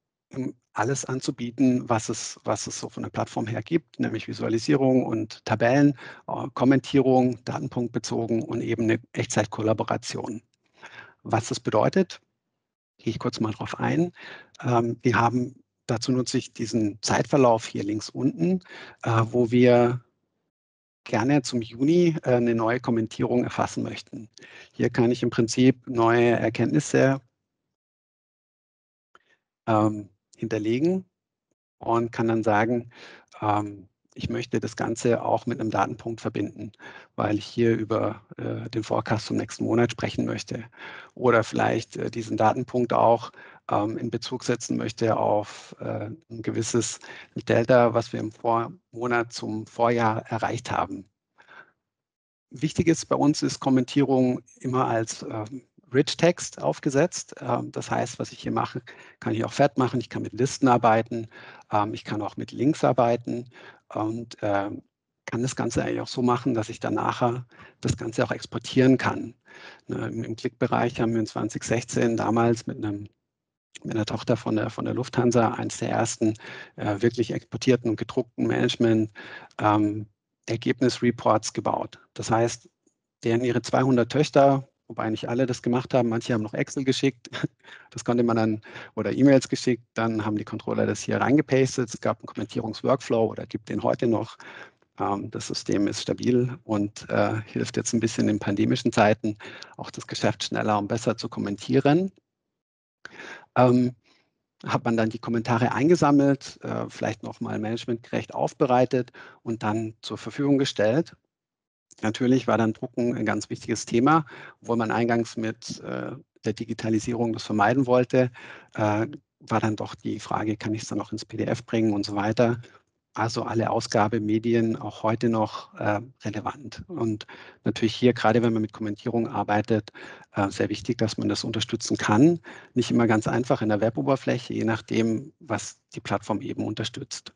alles anzubieten, was es, was es so von der Plattform her gibt, nämlich Visualisierung und Tabellen, äh, Kommentierung, datenpunktbezogen und eben eine Echtzeitkollaboration. Was das bedeutet, gehe ich kurz mal drauf ein. Ähm, wir haben, dazu nutze ich diesen Zeitverlauf hier links unten, äh, wo wir gerne zum Juni äh, eine neue Kommentierung erfassen möchten. Hier kann ich im Prinzip neue Erkenntnisse ähm, hinterlegen und kann dann sagen, ähm, ich möchte das Ganze auch mit einem Datenpunkt verbinden, weil ich hier über äh, den Forecast zum nächsten Monat sprechen möchte. Oder vielleicht äh, diesen Datenpunkt auch ähm, in Bezug setzen möchte auf äh, ein gewisses Delta, was wir im Vormonat zum Vorjahr erreicht haben. Wichtig ist bei uns ist Kommentierung immer als ähm, Rich Text aufgesetzt. Ähm, das heißt, was ich hier mache, kann ich auch fett machen. Ich kann mit Listen arbeiten. Ähm, ich kann auch mit Links arbeiten und ähm, kann das Ganze eigentlich auch so machen, dass ich dann nachher das Ganze auch exportieren kann. Ne, im, im Qlik-Bereich haben wir in zwanzig sechzehn damals mit einem mit einer Tochter von der, von der Lufthansa, eines der ersten äh, wirklich exportierten und gedruckten Management ähm, Ergebnisreports gebaut. Das heißt, deren ihre zweihundert Töchter, wobei nicht alle das gemacht haben, manche haben noch Excel geschickt, das konnte man dann, oder E-Mails geschickt, dann haben die Controller das hier reingepastet, es gab einen Kommentierungsworkflow oder gibt den heute noch. Ähm, das System ist stabil und äh, hilft jetzt ein bisschen in pandemischen Zeiten, auch das Geschäft schneller und besser zu kommentieren. Ähm, hat man dann die Kommentare eingesammelt, äh, vielleicht nochmal managementgerecht aufbereitet und dann zur Verfügung gestellt. Natürlich war dann Drucken ein ganz wichtiges Thema, obwohl man eingangs mit äh, der Digitalisierung das vermeiden wollte, äh, war dann doch die Frage, kann ich es dann noch ins P D F bringen und so weiter. Also alle Ausgabemedien auch heute noch äh, relevant. Und natürlich hier, gerade wenn man mit Kommentierung arbeitet, äh, sehr wichtig, dass man das unterstützen kann. Nicht immer ganz einfach in der Web-Oberfläche, je nachdem, was die Plattform eben unterstützt.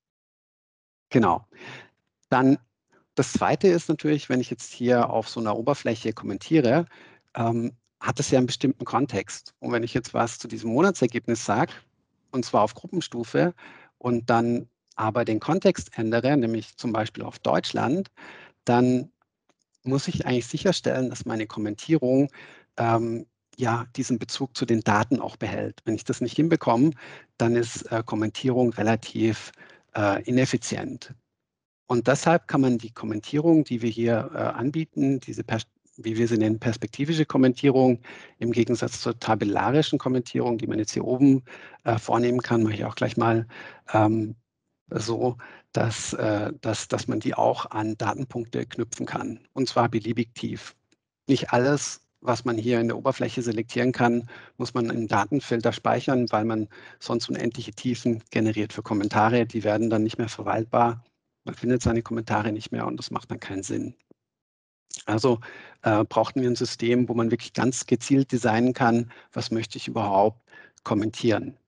Genau. Dann das Zweite ist natürlich, wenn ich jetzt hier auf so einer Oberfläche kommentiere, ähm, hat es ja einen bestimmten Kontext. Und wenn ich jetzt was zu diesem Monatsergebnis sage, und zwar auf Gruppenstufe, und dann aber den Kontext ändere, nämlich zum Beispiel auf Deutschland, dann muss ich eigentlich sicherstellen, dass meine Kommentierung ähm, ja, diesen Bezug zu den Daten auch behält. Wenn ich das nicht hinbekomme, dann ist äh, Kommentierung relativ äh, ineffizient. Und deshalb kann man die Kommentierung, die wir hier äh, anbieten, diese, wie wir sie nennen, perspektivische Kommentierung, im Gegensatz zur tabellarischen Kommentierung, die man jetzt hier oben äh, vornehmen kann, mache ich auch gleich mal, ähm, so, dass, äh, dass, dass man die auch an Datenpunkte knüpfen kann, und zwar beliebig tief. Nicht alles, was man hier in der Oberfläche selektieren kann, muss man im Datenfilter speichern, weil man sonst unendliche Tiefen generiert für Kommentare. Die werden dann nicht mehr verwaltbar. Man findet seine Kommentare nicht mehr und das macht dann keinen Sinn. Also äh, brauchten wir ein System, wo man wirklich ganz gezielt designen kann, was möchte ich überhaupt kommentieren.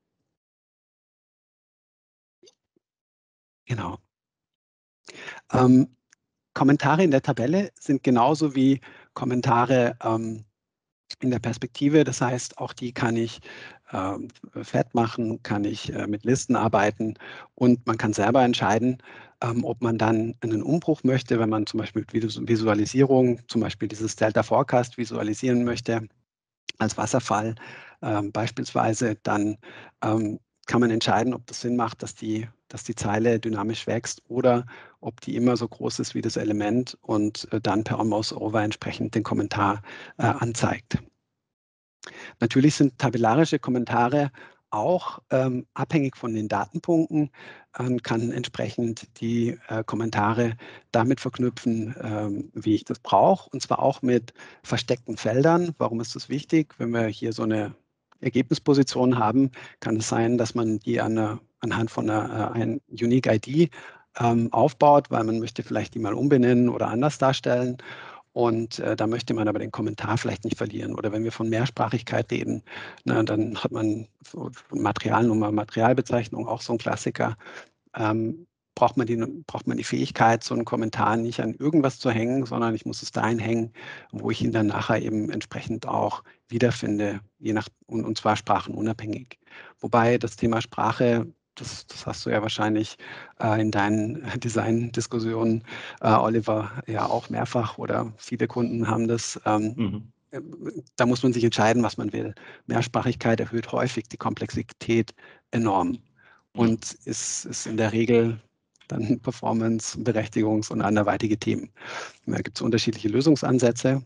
Genau. Ähm, Kommentare in der Tabelle sind genauso wie Kommentare ähm, in der Perspektive. Das heißt, auch die kann ich äh, fett machen, kann ich äh, mit Listen arbeiten und man kann selber entscheiden, ähm, ob man dann einen Umbruch möchte, wenn man zum Beispiel mit Visualisierung, zum Beispiel dieses Delta Forecast visualisieren möchte, als Wasserfall ähm, beispielsweise, dann ähm, kann man entscheiden, ob das Sinn macht, dass die, dass die Zeile dynamisch wächst oder ob die immer so groß ist wie das Element und äh, dann per On-Mouse-Over entsprechend den Kommentar äh, anzeigt. Natürlich sind tabellarische Kommentare auch ähm, abhängig von den Datenpunkten, ähm, kann entsprechend die äh, Kommentare damit verknüpfen, ähm, wie ich das brauche, und zwar auch mit versteckten Feldern. Warum ist das wichtig? Wenn wir hier so eine Ergebnisposition haben, kann es sein, dass man die an eine, anhand von einer äh, ein Unique I D ähm, aufbaut, weil man möchte vielleicht die mal umbenennen oder anders darstellen. Und äh, da möchte man aber den Kommentar vielleicht nicht verlieren. Oder wenn wir von Mehrsprachigkeit reden, na, dann hat man Materialnummer, Materialbezeichnung, auch so ein Klassiker. Ähm, braucht, man die, braucht man die Fähigkeit, so einen Kommentar nicht an irgendwas zu hängen, sondern ich muss es dahin hängen, wo ich ihn dann nachher eben entsprechend auch wiederfinde, je nach, und, und zwar sprachenunabhängig. Wobei das Thema Sprache, das, das hast du ja wahrscheinlich äh, in deinen Design-Diskussionen, äh, Oliver, ja auch mehrfach, oder viele Kunden haben das. Ähm, Mhm. Da muss man sich entscheiden, was man will. Mehrsprachigkeit erhöht häufig die Komplexität enorm und ist, ist in der Regel dann Performance, Berechtigungs- und anderweitige Themen. Da gibt es unterschiedliche Lösungsansätze,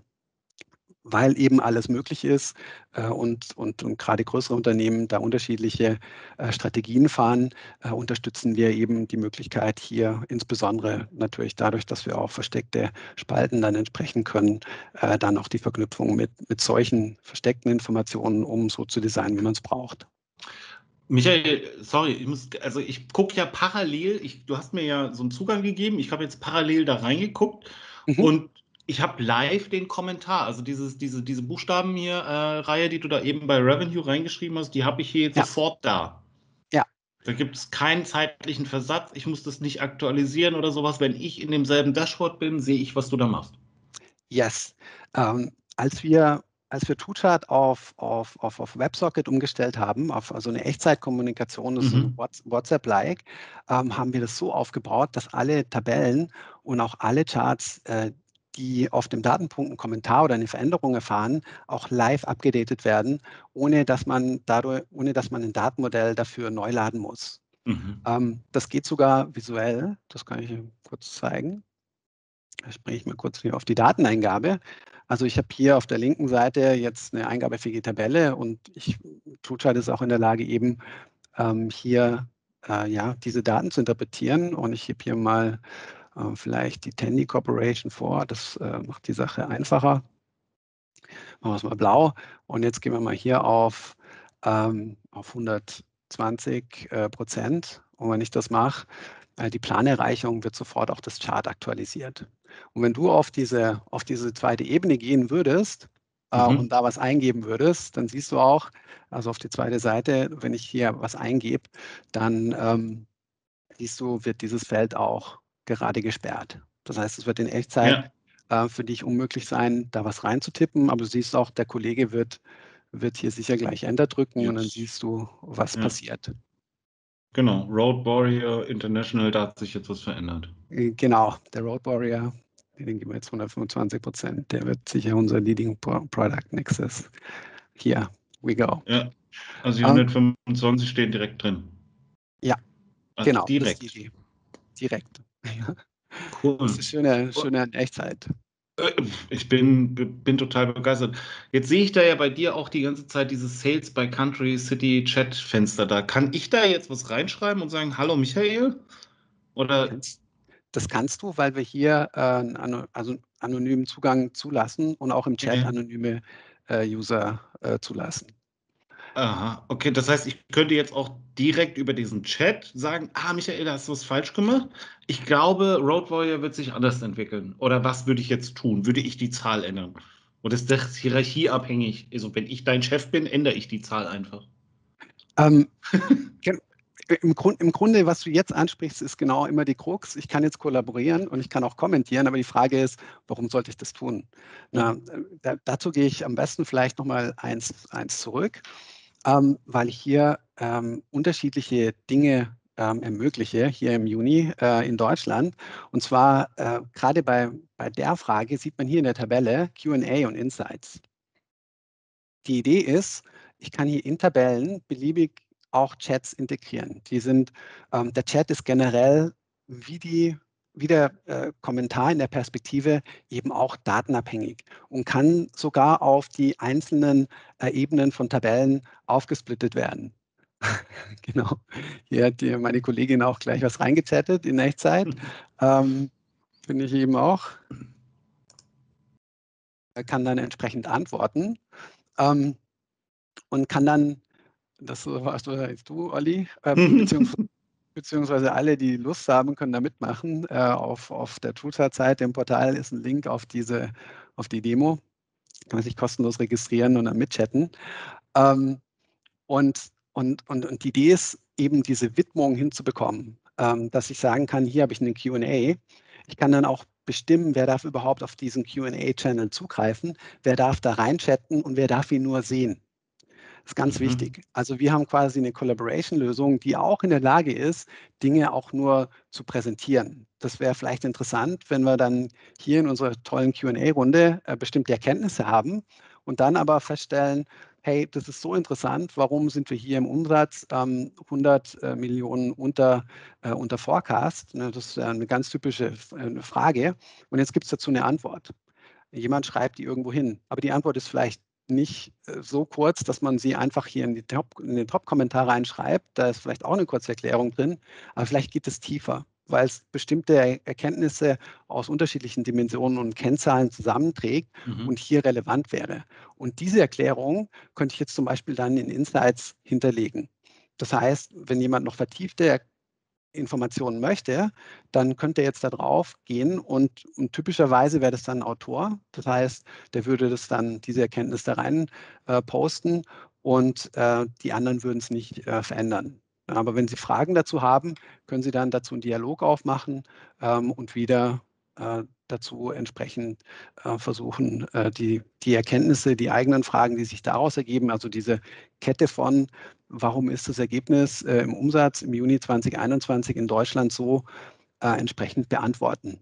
weil eben alles möglich ist äh, und, und, und gerade größere Unternehmen da unterschiedliche äh, Strategien fahren, äh, unterstützen wir eben die Möglichkeit hier, insbesondere natürlich dadurch, dass wir auch versteckte Spalten dann entsprechen können, äh, dann auch die Verknüpfung mit, mit solchen versteckten Informationen, um so zu designen, wie man es braucht. Michael, sorry, ich muss, also ich gucke ja parallel, ich, du hast mir ja so einen Zugang gegeben, ich habe jetzt parallel da reingeguckt Mhm. und ich habe live den Kommentar, also dieses, diese, diese Buchstaben hier, äh, Reihe, die du da eben bei Revenue reingeschrieben hast, die habe ich hier jetzt Ja. sofort da. Ja. Da gibt es keinen zeitlichen Versatz, ich muss das nicht aktualisieren oder sowas. Wenn ich in demselben Dashboard bin, sehe ich, was du da machst. Yes. Ähm, als wir Als wir TwoChart auf, auf, auf, auf WebSocket umgestellt haben, auf also eine Echtzeitkommunikation, das ist Mhm. WhatsApp-like, ähm, haben wir das so aufgebaut, dass alle Tabellen und auch alle Charts, äh, die auf dem Datenpunkt einen Kommentar oder eine Veränderung erfahren, auch live abgedatet werden, ohne dass man dadurch, ohne dass man ein Datenmodell dafür neu laden muss. Mhm. Ähm, das geht sogar visuell, das kann ich Ihnen kurz zeigen. Da springe ich mal kurz hier auf die Dateneingabe. Also ich habe hier auf der linken Seite jetzt eine eingabefähige Tabelle und ich, TrueChart ist auch in der Lage, eben ähm, hier äh, ja, diese Daten zu interpretieren. Und ich gebe hier mal äh, vielleicht die Tandy Corporation vor. Das äh, macht die Sache einfacher. Machen wir es mal blau. Und jetzt gehen wir mal hier auf, ähm, auf hundertzwanzig äh, Prozent. Und wenn ich das mache, äh, die Planerreichung, wird sofort auch das Chart aktualisiert. Und wenn du auf diese, auf diese zweite Ebene gehen würdest äh, Mhm. und da was eingeben würdest, dann siehst du auch, also auf die zweite Seite, wenn ich hier was eingebe, dann ähm, siehst du, wird dieses Feld auch gerade gesperrt. Das heißt, es wird in Echtzeit Ja. äh, für dich unmöglich sein, da was reinzutippen, aber du siehst auch, der Kollege wird, wird hier sicher gleich Enter drücken und dann Jetzt. siehst du, was Ja. passiert. Genau, Road Warrior International, da hat sich jetzt was verändert. Äh, Genau, der Road Warrior, den geben wir jetzt hundertfünfundzwanzig Prozent, der wird sicher unser Leading Product Nexus Here we go. Ja, also die Ähm, hundertfünfundzwanzig stehen direkt drin. Ja, Also genau, das ist direkt. die Idee. Direkt. Cool. Das ist schöne, schöne in Echtzeit. Äh, Ich bin, bin total begeistert. Jetzt sehe ich da ja bei dir auch die ganze Zeit dieses Sales by Country City Chat Fenster da. Kann ich da jetzt was reinschreiben und sagen, hallo Michael? Oder? Kannst, das kannst du, weil wir hier äh, einen ano- also anonymen Zugang zulassen und auch im Chat Ja. anonyme äh, User äh, zulassen. Aha, okay, das heißt, ich könnte jetzt auch direkt über diesen Chat sagen, ah, Michael, da hast du was falsch gemacht. Ich glaube, Road Warrior wird sich anders entwickeln. Oder was würde ich jetzt tun? Würde ich die Zahl ändern? Oder ist das hierarchieabhängig? Also, wenn ich dein Chef bin, ändere ich die Zahl einfach. Ähm, gen- im, Grund, Im Grunde, was du jetzt ansprichst, ist genau immer die Krux. Ich kann jetzt kollaborieren und ich kann auch kommentieren, aber die Frage ist, warum sollte ich das tun? Na, da, dazu gehe ich am besten vielleicht nochmal eins, eins zurück, ähm, weil ich hier ähm, unterschiedliche Dinge ähm, ermögliche, hier im Juni äh, in Deutschland. Und zwar äh, gerade bei, bei der Frage sieht man hier in der Tabelle Q und A und Insights. Die Idee ist, ich kann hier in Tabellen beliebig auch Chats integrieren. Die sind, ähm, der Chat ist generell wie, die, wie der äh, Kommentar in der Perspektive eben auch datenabhängig und kann sogar auf die einzelnen äh, Ebenen von Tabellen aufgesplittet werden. Genau. Hier hat die, meine Kollegin auch gleich was reingechattet in Echtzeit. Ähm, Finde ich eben auch. Er kann dann entsprechend antworten. Ähm, und kann dann, das warst du jetzt du, Olli, äh, beziehungsweise, beziehungsweise alle, die Lust haben, können da mitmachen. Äh, auf, auf der Tutor-Zeit, dem Portal, ist ein Link auf diese, auf die Demo. Kann man sich kostenlos registrieren und dann mitchatten. Ähm, und, und, und, und die Idee ist eben, diese Widmung hinzubekommen, ähm, dass ich sagen kann, hier habe ich einen Q und A. Ich kann dann auch bestimmen, wer darf überhaupt auf diesen Q und A-Channel zugreifen, wer darf da reinchatten und wer darf ihn nur sehen. Das ist ganz Mhm. wichtig. Also wir haben quasi eine Collaboration-Lösung, die auch in der Lage ist, Dinge auch nur zu präsentieren. Das wäre vielleicht interessant, wenn wir dann hier in unserer tollen Q und A-Runde äh, bestimmte Erkenntnisse haben und dann aber feststellen, hey, das ist so interessant, warum sind wir hier im Umsatz ähm, hundert äh, Millionen unter, äh, unter Forecast? Ne, das ist äh, eine ganz typische äh, Frage. Und jetzt gibt es dazu eine Antwort. Jemand schreibt die irgendwo hin, aber die Antwort ist vielleicht nicht äh, so kurz, dass man sie einfach hier in, die Top, in den Top-Kommentar reinschreibt. Da ist vielleicht auch eine kurze Erklärung drin, aber vielleicht geht es tiefer, weil es bestimmte Erkenntnisse aus unterschiedlichen Dimensionen und Kennzahlen zusammenträgt Mhm. und hier relevant wäre. Und diese Erklärung könnte ich jetzt zum Beispiel dann in Insights hinterlegen. Das heißt, wenn jemand noch vertiefte Informationen möchte, dann könnte er jetzt da drauf gehen und, und typischerweise wäre das dann ein Autor. Das heißt, der würde das dann, diese Erkenntnis da rein äh, posten und äh, die anderen würden es nicht äh, verändern. Aber wenn Sie Fragen dazu haben, können Sie dann dazu einen Dialog aufmachen ähm, und wieder äh, dazu entsprechend äh, versuchen, äh, die, die Erkenntnisse, die eigenen Fragen, die sich daraus ergeben, also diese Kette von warum ist das Ergebnis äh, im Umsatz im Juni zweitausendeinundzwanzig in Deutschland so äh, entsprechend beantworten.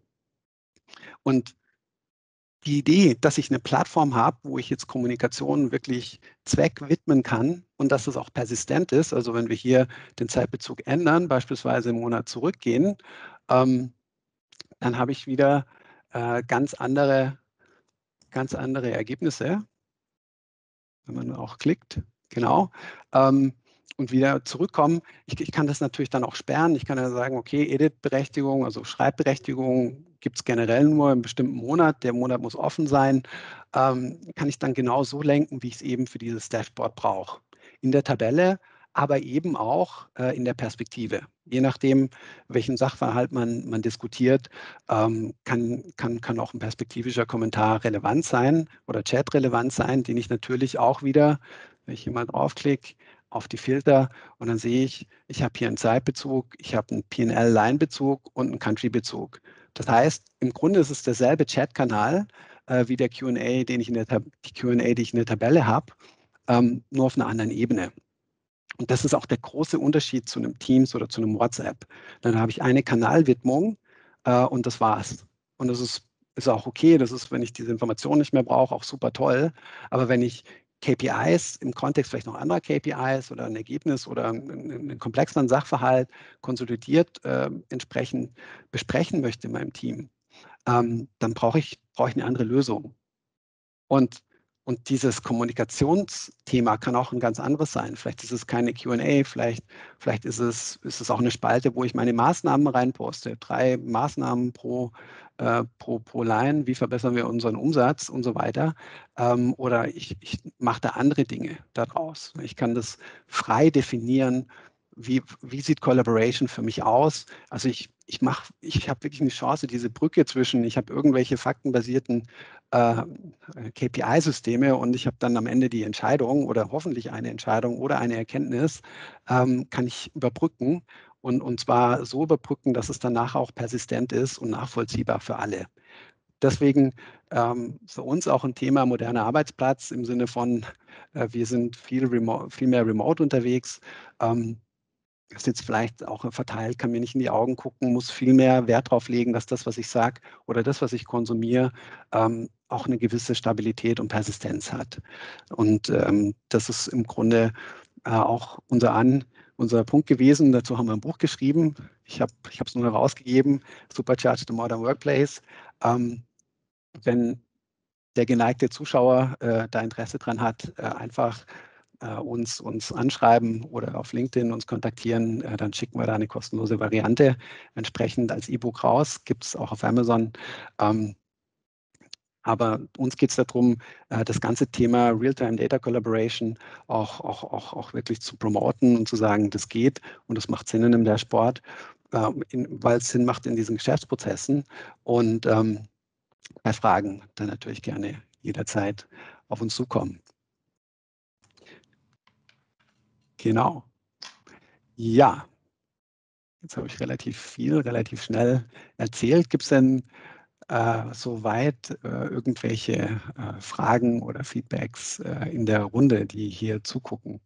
Und die Idee, dass ich eine Plattform habe, wo ich jetzt Kommunikation wirklich Zweck widmen kann und dass es auch persistent ist, also wenn wir hier den Zeitbezug ändern, beispielsweise im Monat zurückgehen, ähm, dann habe ich wieder äh, ganz andere, ganz andere Ergebnisse, wenn man auch klickt, genau. Ähm, und wieder zurückkommen. Ich, ich kann das natürlich dann auch sperren. Ich kann ja sagen, okay, Edit-Berechtigung, also Schreibberechtigung gibt es generell nur im bestimmten Monat. Der Monat muss offen sein. Ähm, kann ich dann genau so lenken, wie ich es eben für dieses Dashboard brauche. In der Tabelle, aber eben auch äh, in der Perspektive. Je nachdem, welchen Sachverhalt man, man diskutiert, ähm, kann, kann, kann auch ein perspektivischer Kommentar relevant sein oder Chat relevant sein, den ich natürlich auch wieder, wenn ich hier mal draufklicke, auf die Filter und dann sehe ich, ich habe hier einen Zeitbezug, ich habe einen P und L-Line-Bezug und einen Country-Bezug. Das heißt, im Grunde ist es derselbe Chat-Kanal äh, wie der Q und A, den ich in der Tab die Q und A, die ich in der Tabelle habe, ähm, nur auf einer anderen Ebene. Und das ist auch der große Unterschied zu einem Teams oder zu einem WhatsApp. Dann habe ich eine Kanalwidmung äh, und das war's. Und das ist, ist auch okay. Das ist, wenn ich diese Information nicht mehr brauche, auch super toll. Aber wenn ich K P Is im Kontext vielleicht noch anderer K P Is oder ein Ergebnis oder einen, einen komplexeren Sachverhalt konsolidiert äh, entsprechend besprechen möchte in meinem Team, ähm, dann brauche ich, brauche ich eine andere Lösung. Und, und dieses Kommunikationsthema kann auch ein ganz anderes sein. Vielleicht ist es keine Q und A, vielleicht, vielleicht ist es, ist es auch eine Spalte, wo ich meine Maßnahmen reinposte. Drei Maßnahmen pro, äh, pro, pro Line, wie verbessern wir unseren Umsatz und so weiter. Ähm, oder ich, ich mache da andere Dinge daraus. Ich kann das frei definieren. Wie, wie sieht Collaboration für mich aus? Also ich, ich mache, ich habe wirklich eine Chance, diese Brücke zwischen, ich habe irgendwelche faktenbasierten äh, K P I-Systeme und ich habe dann am Ende die Entscheidung oder hoffentlich eine Entscheidung oder eine Erkenntnis, ähm, kann ich überbrücken und, und zwar so überbrücken, dass es danach auch persistent ist und nachvollziehbar für alle. Deswegen ähm, für uns auch ein Thema moderner Arbeitsplatz im Sinne von, äh, wir sind viel, remote, viel mehr remote unterwegs. Ähm, ist jetzt vielleicht auch verteilt, kann mir nicht in die Augen gucken, muss viel mehr Wert darauf legen, dass das, was ich sage oder das, was ich konsumiere, ähm, auch eine gewisse Stabilität und Persistenz hat. Und ähm, das ist im Grunde äh, auch unser, An, unser Punkt gewesen. Dazu haben wir ein Buch geschrieben. Ich habe ich es nur herausgegeben, Supercharge the Modern Workplace. Ähm, wenn der geneigte Zuschauer äh, da Interesse dran hat, äh, einfach äh, uns, uns anschreiben oder auf LinkedIn uns kontaktieren, äh, dann schicken wir da eine kostenlose Variante entsprechend als E-Book raus. Gibt es auch auf Amazon. Ähm, aber uns geht es darum, äh, das ganze Thema Real-Time Data Collaboration auch, auch, auch, auch wirklich zu promoten und zu sagen, das geht und das macht Sinn in einem Dashboard, äh, weil es Sinn macht in diesen Geschäftsprozessen. Und ähm, bei Fragen dann natürlich gerne jederzeit auf uns zukommen. Genau. Ja, jetzt habe ich relativ viel, relativ schnell erzählt. Gibt es denn äh, soweit äh, irgendwelche äh, Fragen oder Feedbacks äh, in der Runde, die hier zugucken?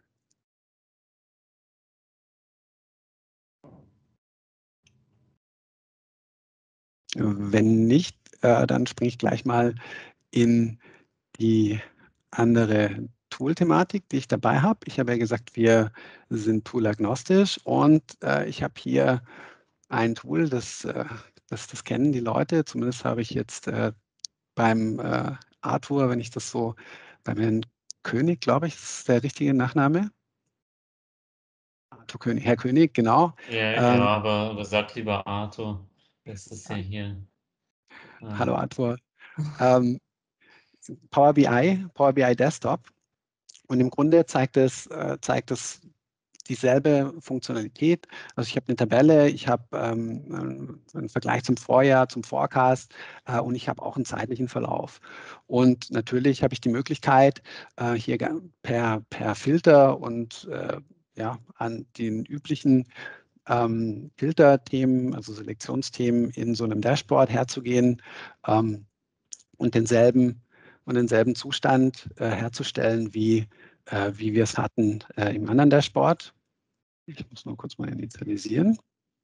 Wenn nicht, äh, dann springe ich gleich mal in die andere Tool-Thematik, die ich dabei habe. Ich habe ja gesagt, wir sind tool-agnostisch und äh, ich habe hier ein Tool, das, äh, das, das kennen die Leute. Zumindest habe ich jetzt äh, beim äh, Arthur, wenn ich das so, beim Herrn König, glaube ich, ist der richtige Nachname. Arthur König, Herr König, genau. Ja, ja, Ähm, aber, aber sag lieber Arthur. Das ist ja hier. hallo Ähm, Arthur. Ähm, Power B I, Power B I Desktop. Und im Grunde zeigt es, äh, zeigt es dieselbe Funktionalität. Also ich habe eine Tabelle, ich habe ähm, einen Vergleich zum Vorjahr, zum Forecast äh, und ich habe auch einen zeitlichen Verlauf. Und natürlich habe ich die Möglichkeit, äh, hier per, per Filter und äh, ja, an den üblichen ähm, Filterthemen, also Selektionsthemen in so einem Dashboard herzugehen ähm, und denselben und denselben Zustand äh, herzustellen, wie, äh, wie wir es hatten äh, im anderen Dashboard. Ich muss nur kurz mal initialisieren.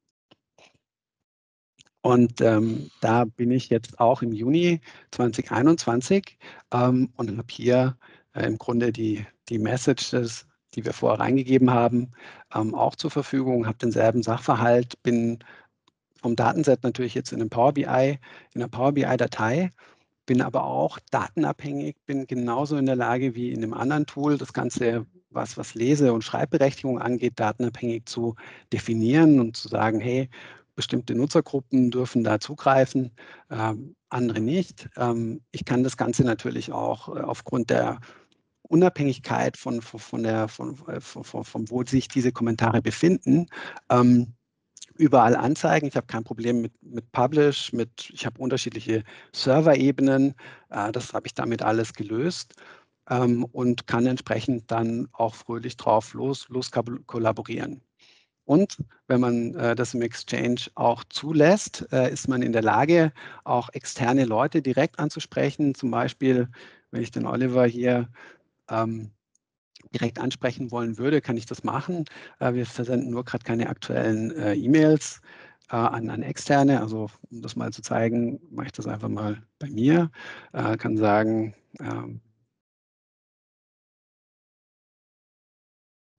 Und ähm, da bin ich jetzt auch im Juni zwanzig einundzwanzig ähm, und habe hier äh, im Grunde die, die Messages, die wir vorher reingegeben haben, ähm, auch zur Verfügung, habe denselben Sachverhalt, bin vom Datenset natürlich jetzt in einem Power B I, in einer Power B I-Datei, bin aber auch datenabhängig, bin genauso in der Lage wie in einem anderen Tool, das Ganze, was, was Lese- und Schreibberechtigung angeht, datenabhängig zu definieren und zu sagen, hey, bestimmte Nutzergruppen dürfen da zugreifen, ähm, andere nicht. Ähm, ich kann das Ganze natürlich auch äh, aufgrund der Unabhängigkeit von, von, von der, von, von, von, von wo sich diese Kommentare befinden, ähm, überall anzeigen. Ich habe kein Problem mit, mit Publish, mit, ich habe unterschiedliche Serverebenen. Äh, das habe ich damit alles gelöst ähm, und kann entsprechend dann auch fröhlich drauf los, los kollaborieren. Und wenn man äh, das im Exchange auch zulässt, äh, ist man in der Lage, auch externe Leute direkt anzusprechen. Zum Beispiel, wenn ich den Oliver hier ähm, direkt ansprechen wollen würde, kann ich das machen. Äh, wir versenden nur gerade keine aktuellen äh, E-Mails äh, an, an Externe. Also um das mal zu zeigen, mache ich das einfach mal bei mir. Äh, kann sagen, ähm,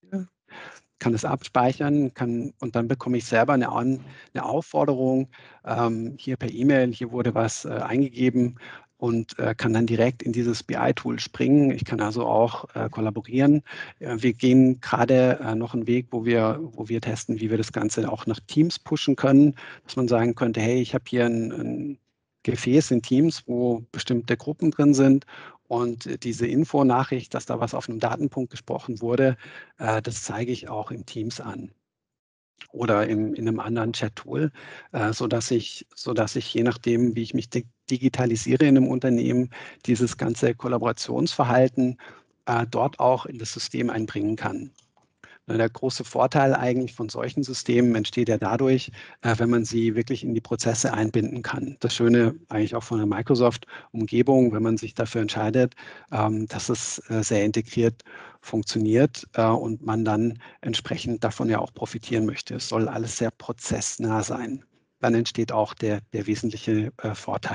kann es abspeichern, kann, und dann bekomme ich selber eine, An, eine Aufforderung, ähm, hier per E-Mail, hier wurde was äh, eingegeben, und äh, kann dann direkt in dieses B I-Tool springen. Ich kann also auch äh, kollaborieren. Äh, wir gehen gerade äh, noch einen Weg, wo wir, wo wir testen, wie wir das Ganze auch nach Teams pushen können, dass man sagen könnte, hey, ich habe hier ein, ein Gefäß in Teams, wo bestimmte Gruppen drin sind, und diese Info-Nachricht, dass da was auf einem Datenpunkt gesprochen wurde, äh, das zeige ich auch in Teams an oder im, in einem anderen Chat-Tool, äh, sodass ich, sodass ich je nachdem, wie ich mich di digitalisiere in einem Unternehmen, dieses ganze Kollaborationsverhalten äh, dort auch in das System einbringen kann. Der große Vorteil eigentlich von solchen Systemen entsteht ja dadurch, äh, wenn man sie wirklich in die Prozesse einbinden kann. Das Schöne eigentlich auch von der Microsoft-Umgebung, wenn man sich dafür entscheidet, ähm, dass es äh, sehr integriert funktioniert äh, und man dann entsprechend davon ja auch profitieren möchte. Es soll alles sehr prozessnah sein. Dann entsteht auch der, der wesentliche äh, Vorteil.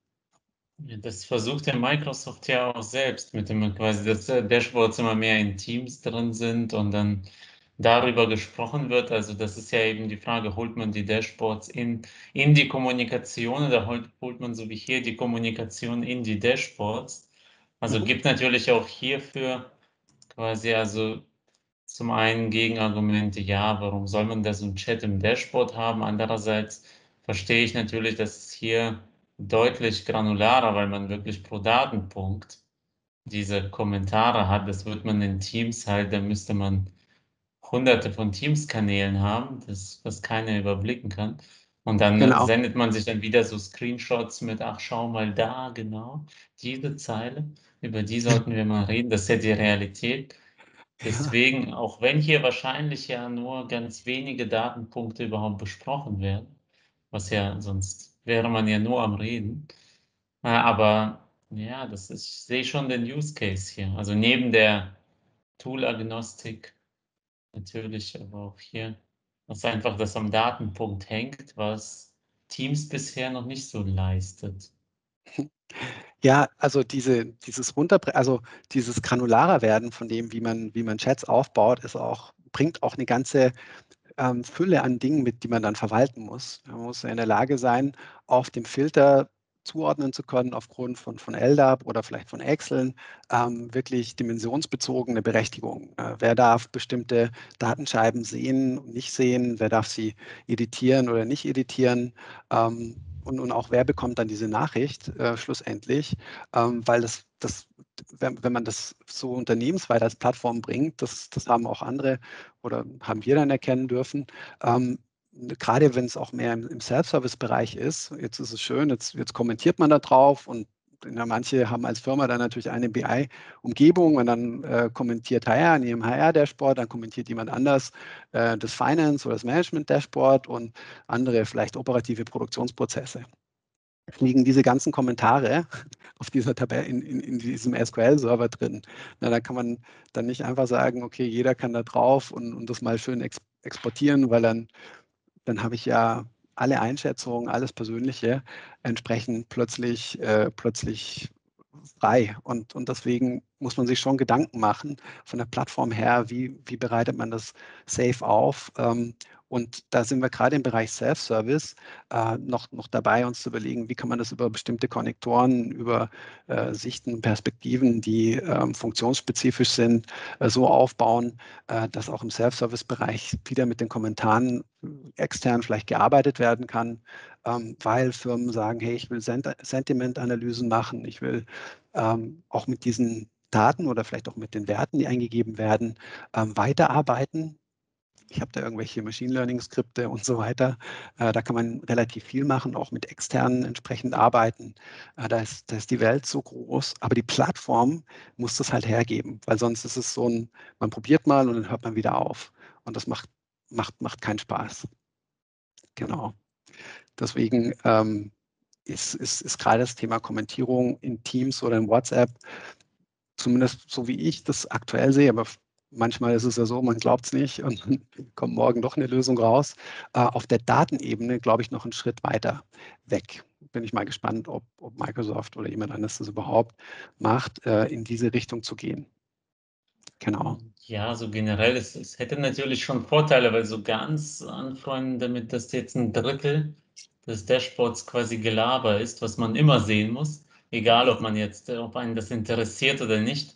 Ja, das versucht ja Microsoft ja auch selbst, mit dem quasi dass äh, Dashboards immer mehr in Teams drin sind und dann darüber gesprochen wird. Also das ist ja eben die Frage, holt man die Dashboards in, in die Kommunikation oder holt, holt man so wie hier die Kommunikation in die Dashboards? Also Mhm. gibt natürlich auch hierfür quasi also zum einen Gegenargumente, ja, warum soll man da so einen Chat im Dashboard haben? Andererseits verstehe ich natürlich, dass es hier deutlich granularer, weil man wirklich pro Datenpunkt diese Kommentare hat. Das wird man in Teams halt, da müsste man hunderte von Teams-Kanälen haben, das, was keiner überblicken kann. Und dann äh, Genau. sendet man sich dann wieder so Screenshots mit, ach, schau mal da, genau, diese Zeile, über die sollten wir mal reden. Das ist ja die Realität. Ja, Deswegen, auch wenn hier wahrscheinlich ja nur ganz wenige Datenpunkte überhaupt besprochen werden, was ja sonst wäre man ja nur am Reden. Äh, Aber ja, das ist, ich sehe schon den Use Case hier. Also neben der Tool-Agnostik natürlich, aber auch hier, was einfach das am Datenpunkt hängt, was Teams bisher noch nicht so leistet. ja, also diese, dieses Runterbre also dieses granularer Werden von dem, wie man, wie man Chats aufbaut, ist auch, bringt auch eine ganze ähm, Fülle an Dingen mit, die man dann verwalten muss. Man muss ja in der Lage sein, auf dem Filter zuordnen zu können, aufgrund von, von L D A P oder vielleicht von Excel, ähm, wirklich dimensionsbezogene Berechtigung. Äh, wer darf bestimmte Datenscheiben sehen und nicht sehen? Wer darf sie editieren oder nicht editieren? Ähm, und, und auch wer bekommt dann diese Nachricht äh, schlussendlich? Ähm, weil das, das wenn, wenn man das so unternehmensweit als Plattform bringt, das, das haben auch andere oder haben wir dann erkennen dürfen. Ähm, gerade wenn es auch mehr im, im Self-Service-Bereich ist, jetzt ist es schön, jetzt, jetzt kommentiert man da drauf, und ja, manche haben als Firma dann natürlich eine B I-Umgebung, und dann äh, kommentiert H R in ihrem H R-Dashboard, dann kommentiert jemand anders äh, das Finance- oder das Management-Dashboard und andere vielleicht operative Produktionsprozesse. Liegen diese ganzen Kommentare auf dieser Tabelle in, in, in diesem S Q L-Server drin. Na, da kann man dann nicht einfach sagen, okay, jeder kann da drauf und, und das mal schön ex exportieren, weil dann, dann habe ich ja alle Einschätzungen, alles Persönliche entsprechend plötzlich, äh, plötzlich frei. Und, und deswegen muss man sich schon Gedanken machen von der Plattform her, wie, wie bereitet man das safe auf. Ähm, und da sind wir gerade im Bereich Self-Service äh, noch, noch dabei, uns zu überlegen, wie kann man das über bestimmte Konnektoren, über äh, Sichten, Perspektiven, die ähm, funktionsspezifisch sind, äh, so aufbauen, äh, dass auch im Self-Service-Bereich wieder mit den Kommentaren extern vielleicht gearbeitet werden kann, ähm, weil Firmen sagen, hey, ich will Sent Sentiment-Analysen machen, ich will ähm, auch mit diesen Daten oder vielleicht auch mit den Werten, die eingegeben werden, ähm, weiterarbeiten. Ich habe da irgendwelche Machine Learning Skripte und so weiter. Äh, da kann man relativ viel machen, auch mit externen entsprechend arbeiten. Äh, da, ist, da ist die Welt so groß, aber die Plattform muss das halt hergeben, weil sonst ist es so ein, man probiert mal und dann hört man wieder auf. Und das macht, macht, macht keinen Spaß. Genau. Deswegen ähm, ist, ist, ist gerade das Thema Kommentierung in Teams oder in WhatsApp, zumindest so wie ich das aktuell sehe, aber manchmal ist es ja so, man glaubt es nicht und dann kommt morgen doch eine Lösung raus. Äh, auf der Datenebene glaube ich noch einen Schritt weiter weg. Bin ich mal gespannt, ob, ob Microsoft oder jemand anderes das überhaupt macht, äh, in diese Richtung zu gehen. Genau. Ja, so generell, es, es hätte natürlich schon Vorteile, weil so ganz anfreunden damit, dass jetzt ein Drittel des Dashboards quasi Gelaber ist, was man immer sehen muss, egal ob man jetzt, äh, ob einen das interessiert oder nicht.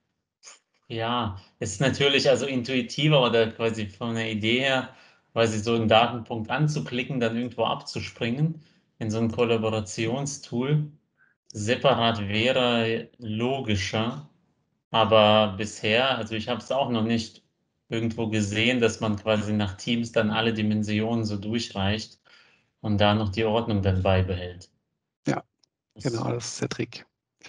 Ja, es ist natürlich also intuitiver oder quasi von der Idee her, quasi so einen Datenpunkt anzuklicken, dann irgendwo abzuspringen in so ein Kollaborationstool. Separat wäre logischer, aber bisher, also ich habe es auch noch nicht irgendwo gesehen, dass man quasi nach Teams dann alle Dimensionen so durchreicht und da noch die Ordnung dann beibehält. Ja, Das, genau, das ist der Trick.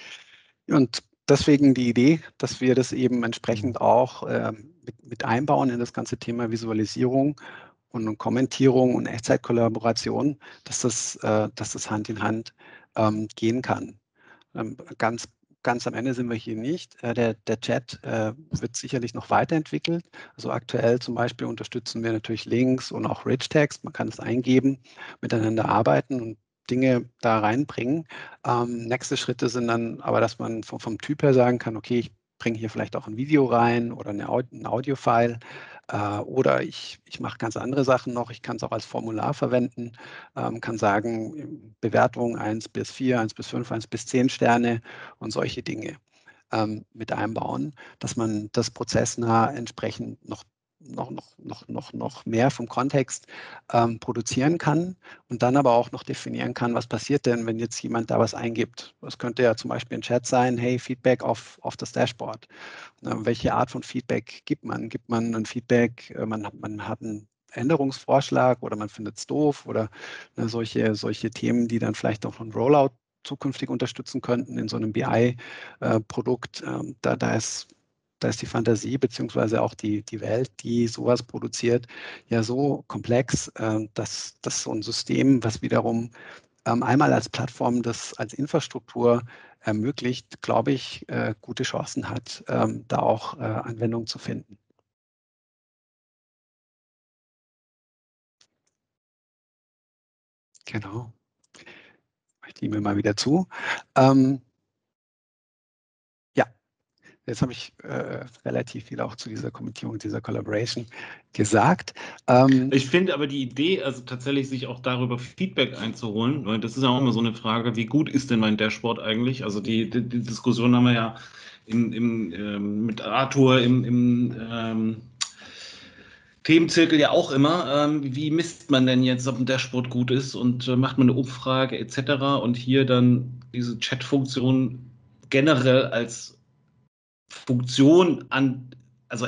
Und deswegen die Idee, dass wir das eben entsprechend auch äh, mit, mit einbauen in das ganze Thema Visualisierung und Kommentierung und Echtzeitkollaboration, dass das, äh, dass das Hand in Hand ähm, gehen kann. Ähm, ganz, ganz am Ende sind wir hier nicht. Äh, der, der Chat äh, wird sicherlich noch weiterentwickelt. Also aktuell zum Beispiel unterstützen wir natürlich Links und auch Rich Text. Man kann es eingeben, miteinander arbeiten und Dinge da reinbringen. Ähm, nächste Schritte sind dann aber, dass man vom, vom Typ her sagen kann, okay, ich bringe hier vielleicht auch ein Video rein oder eine, ein Audio-File äh, oder ich, ich mache ganz andere Sachen noch. Ich kann es auch als Formular verwenden, ähm, kann sagen, Bewertung eins bis vier, eins bis fünf, eins bis zehn Sterne und solche Dinge ähm, mit einbauen, dass man das prozessnah entsprechend noch noch, noch, noch, noch, noch mehr vom Kontext ähm, produzieren kann und dann aber auch noch definieren kann, was passiert denn, wenn jetzt jemand da was eingibt. Das könnte ja zum Beispiel ein Chat sein, hey, Feedback auf, auf das Dashboard. Na, welche Art von Feedback gibt man? Gibt man ein Feedback, äh, man, man hat einen Änderungsvorschlag oder man findet es doof oder ne, solche, solche Themen, die dann vielleicht auch ein Rollout zukünftig unterstützen könnten in so einem B I-Produkt. Ähm, da, da ist da ist die Fantasie beziehungsweise auch die, die Welt, die sowas produziert, ja so komplex, äh, dass, dass so ein System, was wiederum ähm, einmal als Plattform, das als Infrastruktur ermöglicht, glaube ich, äh, gute Chancen hat, ähm, da auch äh, Anwendung zu finden. Genau. Ich nehme mal wieder zu. Ähm, ja, jetzt habe ich äh, relativ viel auch zu dieser Kommentierung, dieser Collaboration gesagt. Ähm, Ich finde aber die Idee, also tatsächlich sich auch darüber Feedback einzuholen, weil das ist ja auch immer so eine Frage, wie gut ist denn mein Dashboard eigentlich? Also die, die, die Diskussion haben wir ja im, im, ähm, mit Arthur im, im ähm, Themenzirkel ja auch immer. Ähm, wie misst man denn jetzt, ob ein Dashboard gut ist und äh, macht man eine Umfrage et cetera. Und hier dann diese Chat-Funktion generell als Funktion an, also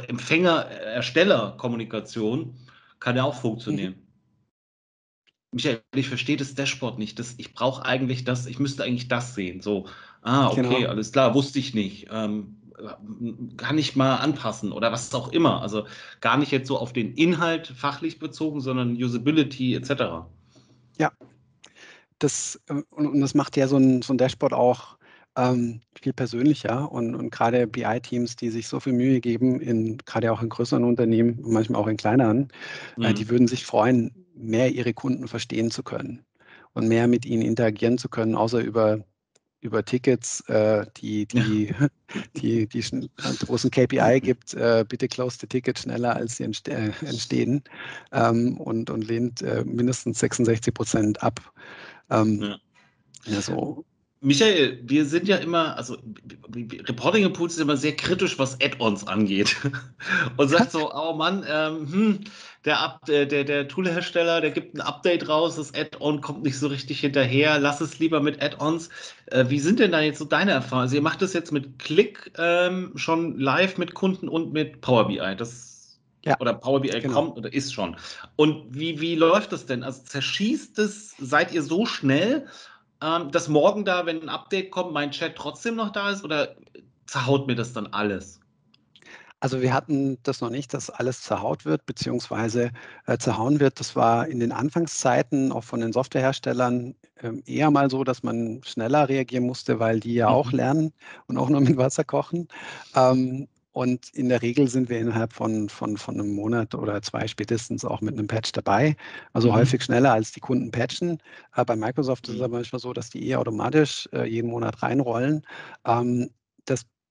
Empfänger-Ersteller-Kommunikation kann ja auch funktionieren. mhm. Michael, ich verstehe das Dashboard nicht. Das, ich brauche eigentlich das, ich müsste eigentlich das sehen. So, ah, okay, Genau. alles klar, wusste ich nicht. Ähm, kann ich mal anpassen oder was auch immer. Also gar nicht jetzt so auf den Inhalt fachlich bezogen, sondern Usability et cetera. Ja, das, äh, und, und das macht ja so ein, so ein Dashboard auch ähm, viel persönlicher und, und gerade B I-Teams, die sich so viel Mühe geben, in, gerade auch in größeren Unternehmen, manchmal auch in kleineren, äh, die Mhm. würden sich freuen, mehr ihre Kunden verstehen zu können und mehr mit ihnen interagieren zu können, außer über, über Tickets, äh, die, Ja. die, die, die, schn- wo es ein K P I gibt, äh, bitte close the ticket schneller, als sie entste äh, entstehen ähm, und, und lehnt äh, mindestens sechsundsechzig Prozent ab. Ähm, Ja. ja, so. Michael, wir sind ja immer, also Reporting Impulse ist immer sehr kritisch, was Add-ons angeht. Und sagt so, oh Mann, ähm, hm, der, Up, der, der, der Toolhersteller, der gibt ein Update raus, das Add-on kommt nicht so richtig hinterher, lass es lieber mit Add-ons. Äh, wie sind denn da jetzt so deine Erfahrungen? Also ihr macht das jetzt mit Click ähm, schon live mit Kunden und mit Power B I. Das, Ja, oder Power B I genau. kommt oder ist schon. Und wie, wie läuft das denn? Also zerschießt es, seid ihr so schnell? Ähm, dass morgen da, wenn ein Update kommt, mein Chat trotzdem noch da ist oder zerhaut mir das dann alles? Also wir hatten das noch nicht, dass alles zerhaut wird, beziehungsweise äh, zerhauen wird. Das war in den Anfangszeiten auch von den Softwareherstellern ähm, eher mal so, dass man schneller reagieren musste, weil die ja auch Mhm. lernen und auch nur mit Wasser kochen. Ähm, und in der Regel sind wir innerhalb von, von, von einem Monat oder zwei spätestens auch mit einem Patch dabei. Also häufig Mhm. schneller als die Kunden patchen. Äh, bei Microsoft ist es Mhm. aber manchmal so, dass die eher automatisch äh, jeden Monat reinrollen. Ähm, das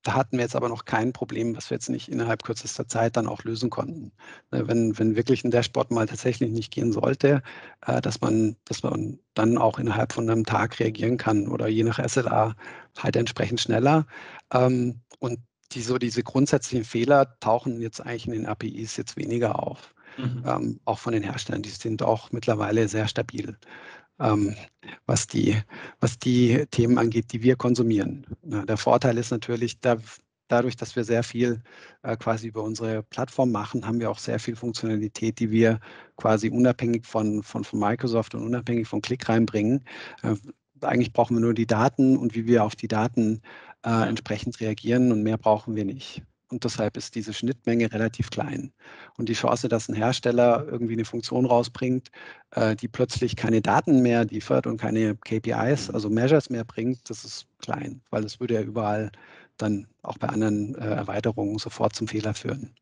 da hatten wir jetzt aber noch kein Problem, was wir jetzt nicht innerhalb kürzester Zeit dann auch lösen konnten. Ne, wenn, wenn wirklich ein Dashboard mal tatsächlich nicht gehen sollte, äh, dass man, dass man dann auch innerhalb von einem Tag reagieren kann oder je nach S L A halt entsprechend schneller. Ähm, und die, so diese grundsätzlichen Fehler tauchen jetzt eigentlich in den A P Is jetzt weniger auf. Mhm. Ähm, auch von den Herstellern. Die sind auch mittlerweile sehr stabil, ähm, was die, was die Themen angeht, die wir konsumieren. Na, der Vorteil ist natürlich, da, dadurch, dass wir sehr viel äh, quasi über unsere Plattform machen, haben wir auch sehr viel Funktionalität, die wir quasi unabhängig von, von, von Microsoft und unabhängig von Click reinbringen. Äh, eigentlich brauchen wir nur die Daten und wie wir auf die Daten äh, Ja. entsprechend reagieren und mehr brauchen wir nicht. Und deshalb ist diese Schnittmenge relativ klein. Und die Chance, dass ein Hersteller irgendwie eine Funktion rausbringt, äh, die plötzlich keine Daten mehr liefert und keine K P Is, also Measures mehr bringt, das ist klein, weil es würde ja überall dann auch bei anderen äh, Erweiterungen sofort zum Fehler führen.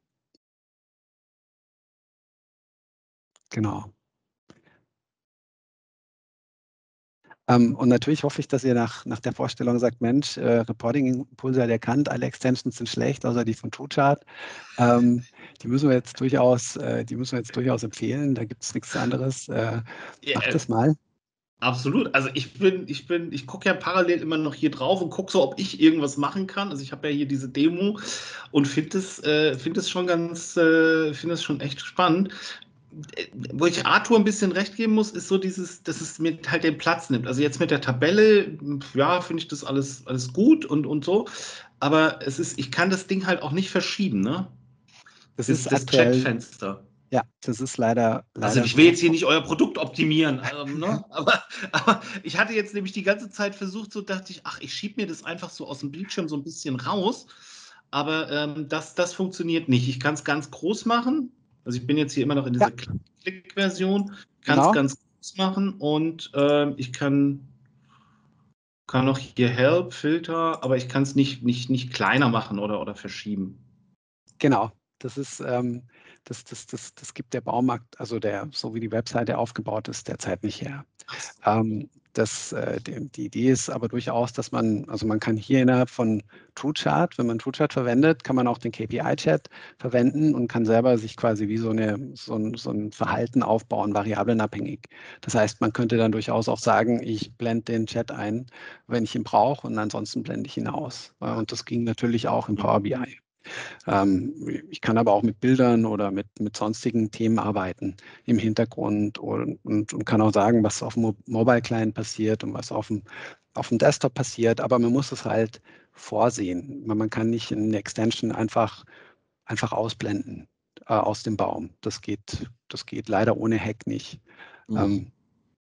Genau. Ähm, und natürlich hoffe ich, dass ihr nach, nach der Vorstellung sagt, Mensch, äh, Reporting-Impulse hat erkannt, alle Extensions sind schlecht, außer die von TrueChart. Ähm, die müssen wir jetzt durchaus, äh, die müssen wir jetzt durchaus empfehlen. Da gibt es nichts anderes. Äh, Ja, macht äh, das mal. absolut. Also ich bin, ich bin, ich gucke ja parallel immer noch hier drauf und gucke so, ob ich irgendwas machen kann. Also ich habe ja hier diese Demo und finde es, äh, finde es schon ganz, äh, finde es schon echt spannend. Äh, Wo ich Arthur ein bisschen recht geben muss, ist so dieses, dass es mir halt den Platz nimmt. Also jetzt mit der Tabelle, ja, finde ich das alles, alles gut und, und so. Aber es ist, ich kann das Ding halt auch nicht verschieben, ne? Das Das, ist das aktuell, Chatfenster. ja, das ist leider, Also leider ich will so. jetzt hier nicht euer Produkt optimieren, ähm, ne? aber, aber ich hatte jetzt nämlich die ganze Zeit versucht, so dachte ich, ach, ich schiebe mir das einfach so aus dem Bildschirm so ein bisschen raus. Aber ähm, das, das funktioniert nicht. Ich kann es ganz groß machen. Also ich bin jetzt hier immer noch in Ja, dieser Klick-Version, kann es genau. ganz groß machen und ähm, ich kann, kann noch hier Help, Filter, aber ich kann es nicht, nicht, nicht kleiner machen oder, oder verschieben. Genau, das ist, ähm, das, das, das, das gibt der Baumarkt, also der, so wie die Webseite aufgebaut ist, derzeit nicht her. Ähm, das, äh, die, die Idee ist aber durchaus, dass man, also man kann hier innerhalb von TrueChart, wenn man TrueChart verwendet, kann man auch den K P I-Chat verwenden und kann selber sich quasi wie so, eine, so, ein, so ein Verhalten aufbauen, variablenabhängig. Das heißt, man könnte dann durchaus auch sagen, ich blende den Chat ein, wenn ich ihn brauche und ansonsten blende ich ihn aus. Äh, Und das ging natürlich auch in Power B I. Ähm, ich kann aber auch mit Bildern oder mit, mit sonstigen Themen arbeiten im Hintergrund und, und, und kann auch sagen, was auf dem Mo Mobile Client passiert und was auf dem, auf dem Desktop passiert. Aber man muss es halt vorsehen. Man, man kann nicht eine Extension einfach, einfach ausblenden äh, aus dem Baum. Das geht, das geht leider ohne Hack nicht Mhm. ähm,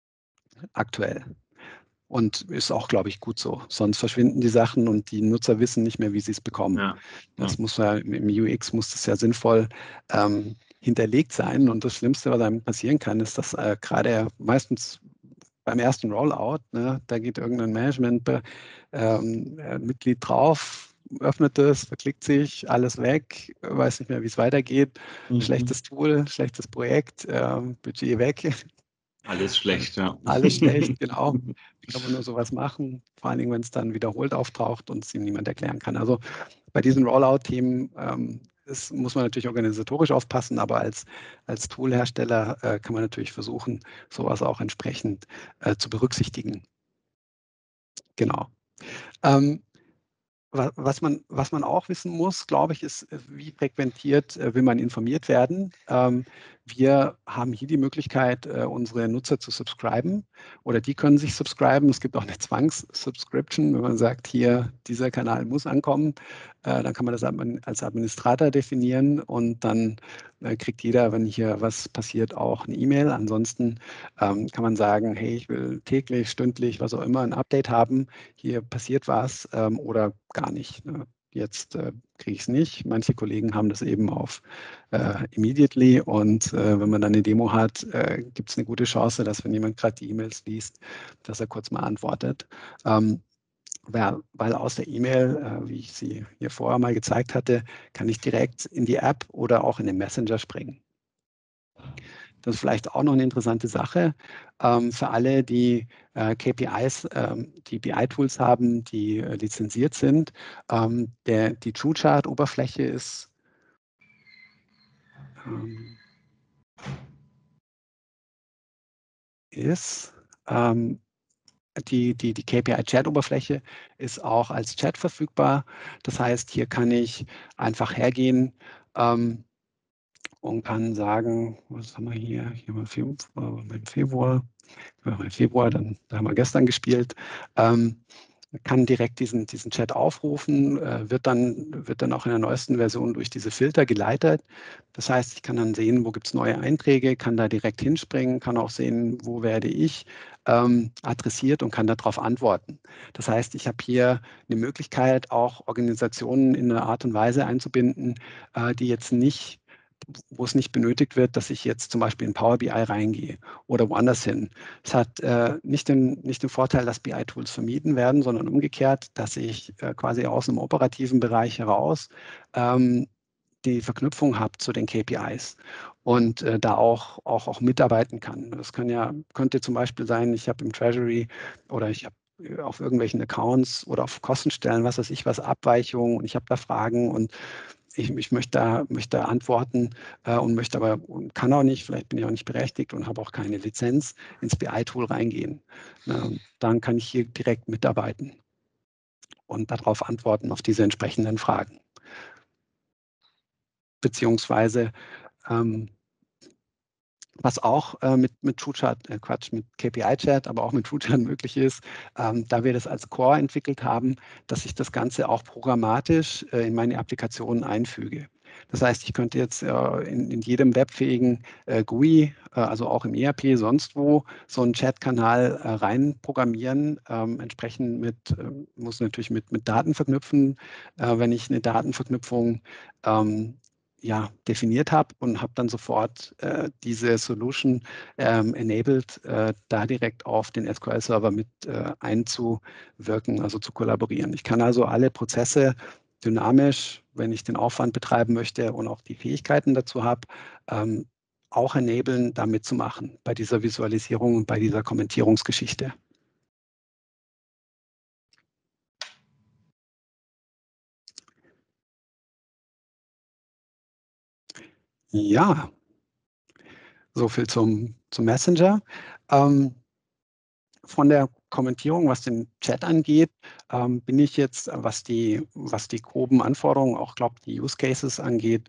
aktuell. Und ist auch, glaube ich, gut so. Sonst verschwinden die Sachen und die Nutzer wissen nicht mehr, wie sie es bekommen. Ja. Ja. Das muss ja im U X muss das ja sinnvoll ähm, hinterlegt sein. Und das Schlimmste, was einem passieren kann, ist, dass äh, gerade meistens beim ersten Rollout, ne, da geht irgendein Management-Mitglied ähm, äh, drauf, öffnet es, verklickt sich, alles weg, weiß nicht mehr, wie es weitergeht. Mhm. Schlechtes Tool, schlechtes Projekt, ähm, Budget weg. Alles schlecht, ja. Alles schlecht, genau. Wie kann man nur sowas machen? Vor allen Dingen, wenn es dann wiederholt auftaucht und es ihm niemand erklären kann. Also bei diesen Rollout-Themen ähm, ist, muss man natürlich organisatorisch aufpassen, aber als, als Toolhersteller äh, kann man natürlich versuchen, sowas auch entsprechend äh, zu berücksichtigen. Genau. Ähm, was man, was man auch wissen muss, glaube ich, ist, wie frequentiert äh, will man informiert werden. Ähm, wir haben hier die Möglichkeit, äh, unsere Nutzer zu subscriben oder die können sich subscriben. Es gibt auch eine Zwangssubscription, wenn man sagt, hier, dieser Kanal muss ankommen, äh, dann kann man das als Administrator definieren und dann äh, kriegt jeder, wenn hier was passiert, auch eine E-Mail. Ansonsten ähm, kann man sagen, hey, ich will täglich, stündlich, was auch immer, ein Update haben. Hier passiert was ähm, oder gar nicht. Ne? Jetzt äh, kriege ich es nicht. Manche Kollegen haben das eben auf äh, immediately und äh, wenn man dann eine Demo hat, äh, gibt es eine gute Chance, dass wenn jemand gerade die E-Mails liest, dass er kurz mal antwortet. Ähm, weil, weil aus der E-Mail, äh, wie ich sie hier vorher mal gezeigt hatte, kann ich direkt in die App oder auch in den Messenger springen. Das ist vielleicht auch noch eine interessante Sache ähm, für alle, die äh, K P Is, ähm, die B I-Tools haben, die äh, lizenziert sind. Ähm, der, die TrueChart-Oberfläche ist ähm, ist ähm, Die, die, die K P I-Chat-Oberfläche ist auch als Chat verfügbar. Das heißt, hier kann ich einfach hergehen ähm, und kann sagen, was haben wir hier? Hier haben wir im Februar, im Februar, dann da haben wir gestern gespielt. Ähm, kann direkt diesen, diesen Chat aufrufen, äh, wird dann, wird dann auch in der neuesten Version durch diese Filter geleitet. Das heißt, ich kann dann sehen, wo gibt es neue Einträge, kann da direkt hinspringen, kann auch sehen, wo werde ich ähm, adressiert und kann darauf antworten. Das heißt, ich habe hier eine Möglichkeit, auch Organisationen in eine Art und Weise einzubinden, äh, die jetzt nicht wo es nicht benötigt wird, dass ich jetzt zum Beispiel in Power B I reingehe oder woanders hin. Es hat äh, nicht, den, nicht den Vorteil, dass B I-Tools vermieden werden, sondern umgekehrt, dass ich äh, quasi aus dem operativen Bereich heraus ähm, die Verknüpfung habe zu den K P Is und äh, da auch, auch, auch mitarbeiten kann. Das kann ja, könnte zum Beispiel sein, ich habe im Treasury oder ich habe auf irgendwelchen Accounts oder auf Kostenstellen, was weiß ich, was Abweichungen und ich habe da Fragen und ich, ich möchte, da, möchte da antworten äh, und möchte aber und kann auch nicht, vielleicht bin ich auch nicht berechtigt und habe auch keine Lizenz, ins B I-Tool reingehen. Ähm, dann kann ich hier direkt mitarbeiten und darauf antworten, auf diese entsprechenden Fragen. Beziehungsweise ähm, was auch äh, mit, mit TrueChart, äh, Quatsch, mit K P I-Chat, aber auch mit TrueChart möglich ist, ähm, da wir das als Core entwickelt haben, dass ich das Ganze auch programmatisch äh, in meine Applikationen einfüge. Das heißt, ich könnte jetzt äh, in, in jedem webfähigen äh, G U I, äh, also auch im E R P, sonst wo, so einen Chat-Kanal äh, rein programmieren, ähm, entsprechend mit, äh, muss natürlich mit, mit Daten verknüpfen, äh, wenn ich eine Datenverknüpfung ähm, ja, definiert habe und habe dann sofort äh, diese Solution ähm, enabled, äh, da direkt auf den S Q L-Server mit äh, einzuwirken, also zu kollaborieren. Ich kann also alle Prozesse dynamisch, wenn ich den Aufwand betreiben möchte und auch die Fähigkeiten dazu habe, ähm, auch enablen, da mitzumachen bei dieser Visualisierung und bei dieser Kommentierungsgeschichte. Ja, so viel zum, zum Messenger. Ähm, von der Kommentierung, was den Chat angeht, ähm, bin ich jetzt, was die, was die groben Anforderungen, auch glaube die Use Cases angeht,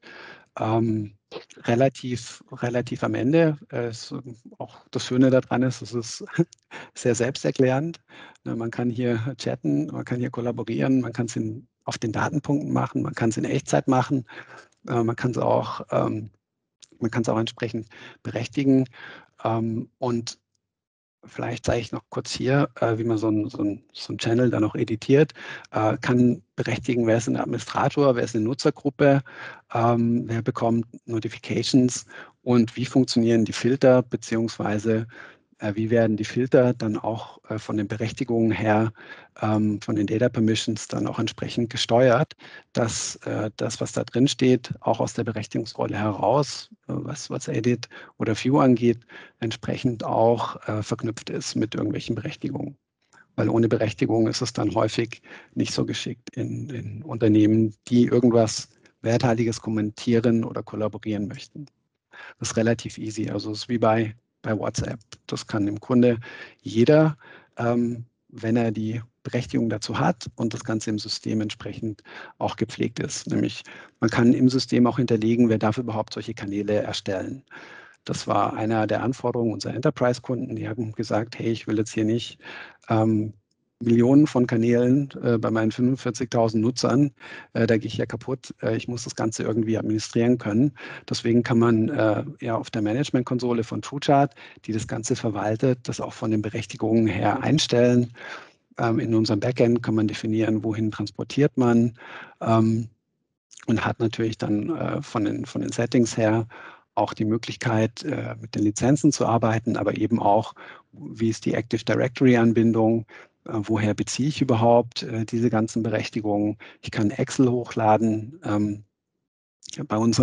ähm, relativ, relativ am Ende. Äh, ist, auch das Schöne daran ist, es ist sehr selbsterklärend. Ne, man kann hier chatten, man kann hier kollaborieren, man kann es auf den Datenpunkten machen, man kann es in Echtzeit machen, äh, man kann es auch, ähm, man kann es auch entsprechend berechtigen. Ähm, und vielleicht zeige ich noch kurz hier, äh, wie man so einen so so ein Channel dann auch editiert. Äh, kann berechtigen, wer ist ein Administrator, wer ist eine Nutzergruppe, ähm, wer bekommt Notifications und wie funktionieren die Filter, beziehungsweise äh, wie werden die Filter dann auch äh, von den Berechtigungen her, ähm, von den Data Permissions dann auch entsprechend gesteuert, dass äh, das, was da drin steht, auch aus der Berechtigungsrolle heraus, äh, was, was Edit oder View angeht, entsprechend auch äh, verknüpft ist mit irgendwelchen Berechtigungen. Weil ohne Berechtigung ist es dann häufig nicht so geschickt in, in Unternehmen, die irgendwas Werthaltiges kommentieren oder kollaborieren möchten. Das ist relativ easy. Also es ist wie bei, bei WhatsApp. Das kann im Grunde jeder, ähm, wenn er die Berechtigung dazu hat und das Ganze im System entsprechend auch gepflegt ist. Nämlich man kann im System auch hinterlegen, wer darf überhaupt solche Kanäle erstellen. Das war einer der Anforderungen unserer Enterprise-Kunden. Die haben gesagt, hey, ich will jetzt hier nicht ähm, Millionen von Kanälen äh, bei meinen fünfundvierzigtausend Nutzern. Äh, da gehe ich ja kaputt. Äh, ich muss das Ganze irgendwie administrieren können. Deswegen kann man äh, ja auf der Management-Konsole von TrueChart, die das Ganze verwaltet, das auch von den Berechtigungen her einstellen. Ähm, in unserem Backend kann man definieren, wohin transportiert man. Ähm, und hat natürlich dann äh, von, den, von den Settings her auch die Möglichkeit, äh, mit den Lizenzen zu arbeiten, aber eben auch, wie ist die Active Directory-Anbindung, äh, woher beziehe ich überhaupt äh, diese ganzen Berechtigungen. Ich kann Excel hochladen. Ähm, bei unserem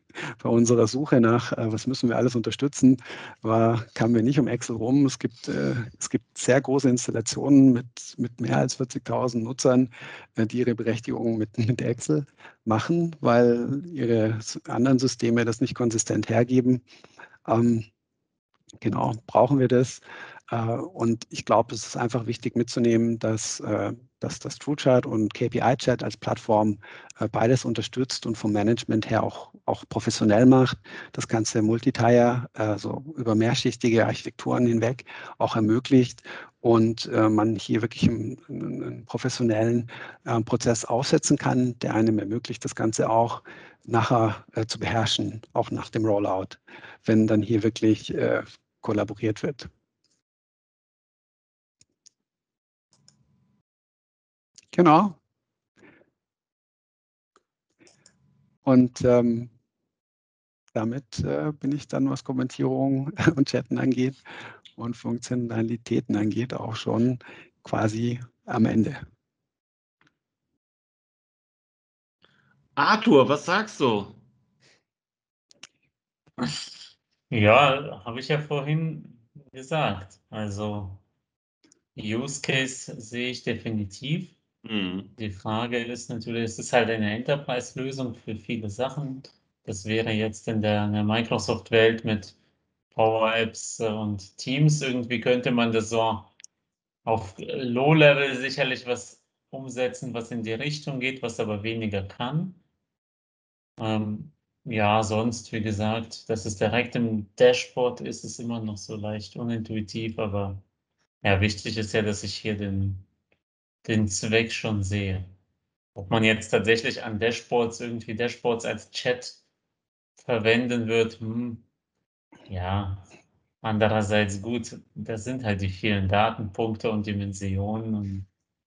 bei unserer Suche nach, äh, was müssen wir alles unterstützen, war, kamen wir nicht um Excel rum. Es gibt, äh, es gibt sehr große Installationen mit, mit mehr als vierzigtausend Nutzern, äh, die ihre Berechtigung mit, mit Excel machen, weil ihre anderen Systeme das nicht konsistent hergeben. Ähm, Genau, brauchen wir das. Äh, Und ich glaube, es ist einfach wichtig mitzunehmen, dass, äh, dass das TrueChart und K P I-Chat als Plattform äh, beides unterstützt und vom Management her auch, auch professionell macht. Das Ganze Multitier, also über mehrschichtige Architekturen hinweg auch ermöglicht und äh, man hier wirklich einen, einen professionellen äh, Prozess aufsetzen kann, der einem ermöglicht, das Ganze auch nachher äh, zu beherrschen, auch nach dem Rollout, wenn dann hier wirklich äh, kollaboriert wird. Genau. Und ähm, damit äh, bin ich dann, was Kommentierung und Chatten angeht und Funktionalitäten angeht, auch schon quasi am Ende. Arthur, was sagst du? Ja, habe ich ja vorhin gesagt. Also Use Case sehe ich definitiv. Hm. Die Frage ist natürlich, es ist halt eine Enterprise-Lösung für viele Sachen. Das wäre jetzt in der, in der Microsoft-Welt mit Power Apps und Teams. Irgendwie könnte man das so auf Low-Level sicherlich was umsetzen, was in die Richtung geht, was aber weniger kann. Ähm, ja, sonst, wie gesagt, dass es direkt im Dashboard ist, ist immer noch so leicht unintuitiv, aber ja, wichtig ist ja, dass ich hier den, den Zweck schon sehe. Ob man jetzt tatsächlich an Dashboards irgendwie Dashboards als Chat verwenden wird, hm, ja, andererseits gut, das sind halt die vielen Datenpunkte und Dimensionen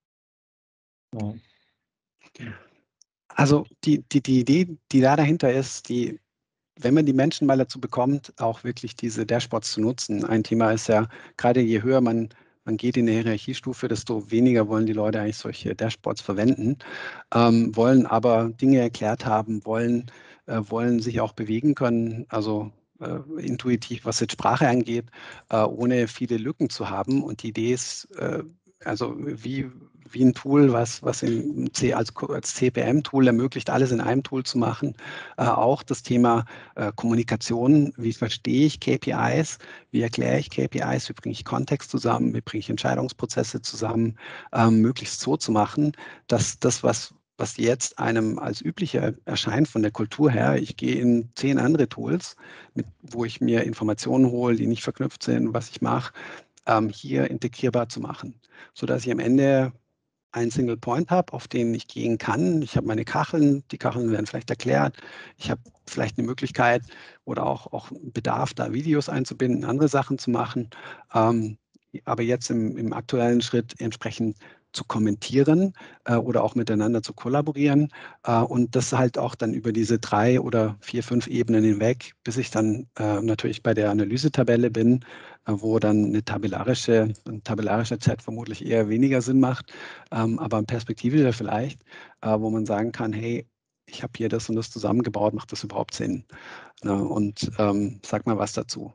und ja. Also die, die, die Idee, die da dahinter ist, die, wenn man die Menschen mal dazu bekommt, auch wirklich diese Dashboards zu nutzen. Ein Thema ist ja, gerade je höher man, man geht in der Hierarchiestufe, desto weniger wollen die Leute eigentlich solche Dashboards verwenden, ähm, wollen aber Dinge erklärt haben, wollen, äh, wollen sich auch bewegen können, also äh, intuitiv, was jetzt Sprache angeht, äh, ohne viele Lücken zu haben. Und die Idee ist, äh, also wie, wie ein Tool, was, was im C, als, als C P M-Tool ermöglicht, alles in einem Tool zu machen. Äh, auch das Thema äh, Kommunikation, wie verstehe ich K P Is, wie erkläre ich K P Is, wie bringe ich Kontext zusammen, wie bringe ich Entscheidungsprozesse zusammen, ähm, möglichst so zu machen, dass das, was, was jetzt einem als üblicher erscheint von der Kultur her, ich gehe in zehn andere Tools, mit, wo ich mir Informationen hole, die nicht verknüpft sind, was ich mache, ähm, hier integrierbar zu machen, sodass ich am Ende einen Single Point habe, auf den ich gehen kann. Ich habe meine Kacheln, die Kacheln werden vielleicht erklärt. Ich habe vielleicht eine Möglichkeit oder auch, auch Bedarf, da Videos einzubinden, andere Sachen zu machen. Ähm, aber jetzt im, im aktuellen Schritt entsprechend zu kommentieren äh, oder auch miteinander zu kollaborieren äh, und das halt auch dann über diese drei oder vier, fünf Ebenen hinweg, bis ich dann äh, natürlich bei der Analysetabelle bin, äh, wo dann eine tabellarische, ein tabellarischer Chat vermutlich eher weniger Sinn macht, ähm, aber ein perspektivischer vielleicht, äh, wo man sagen kann, hey, ich habe hier das und das zusammengebaut, macht das überhaupt Sinn? Ne? Und ähm, sag mal was dazu.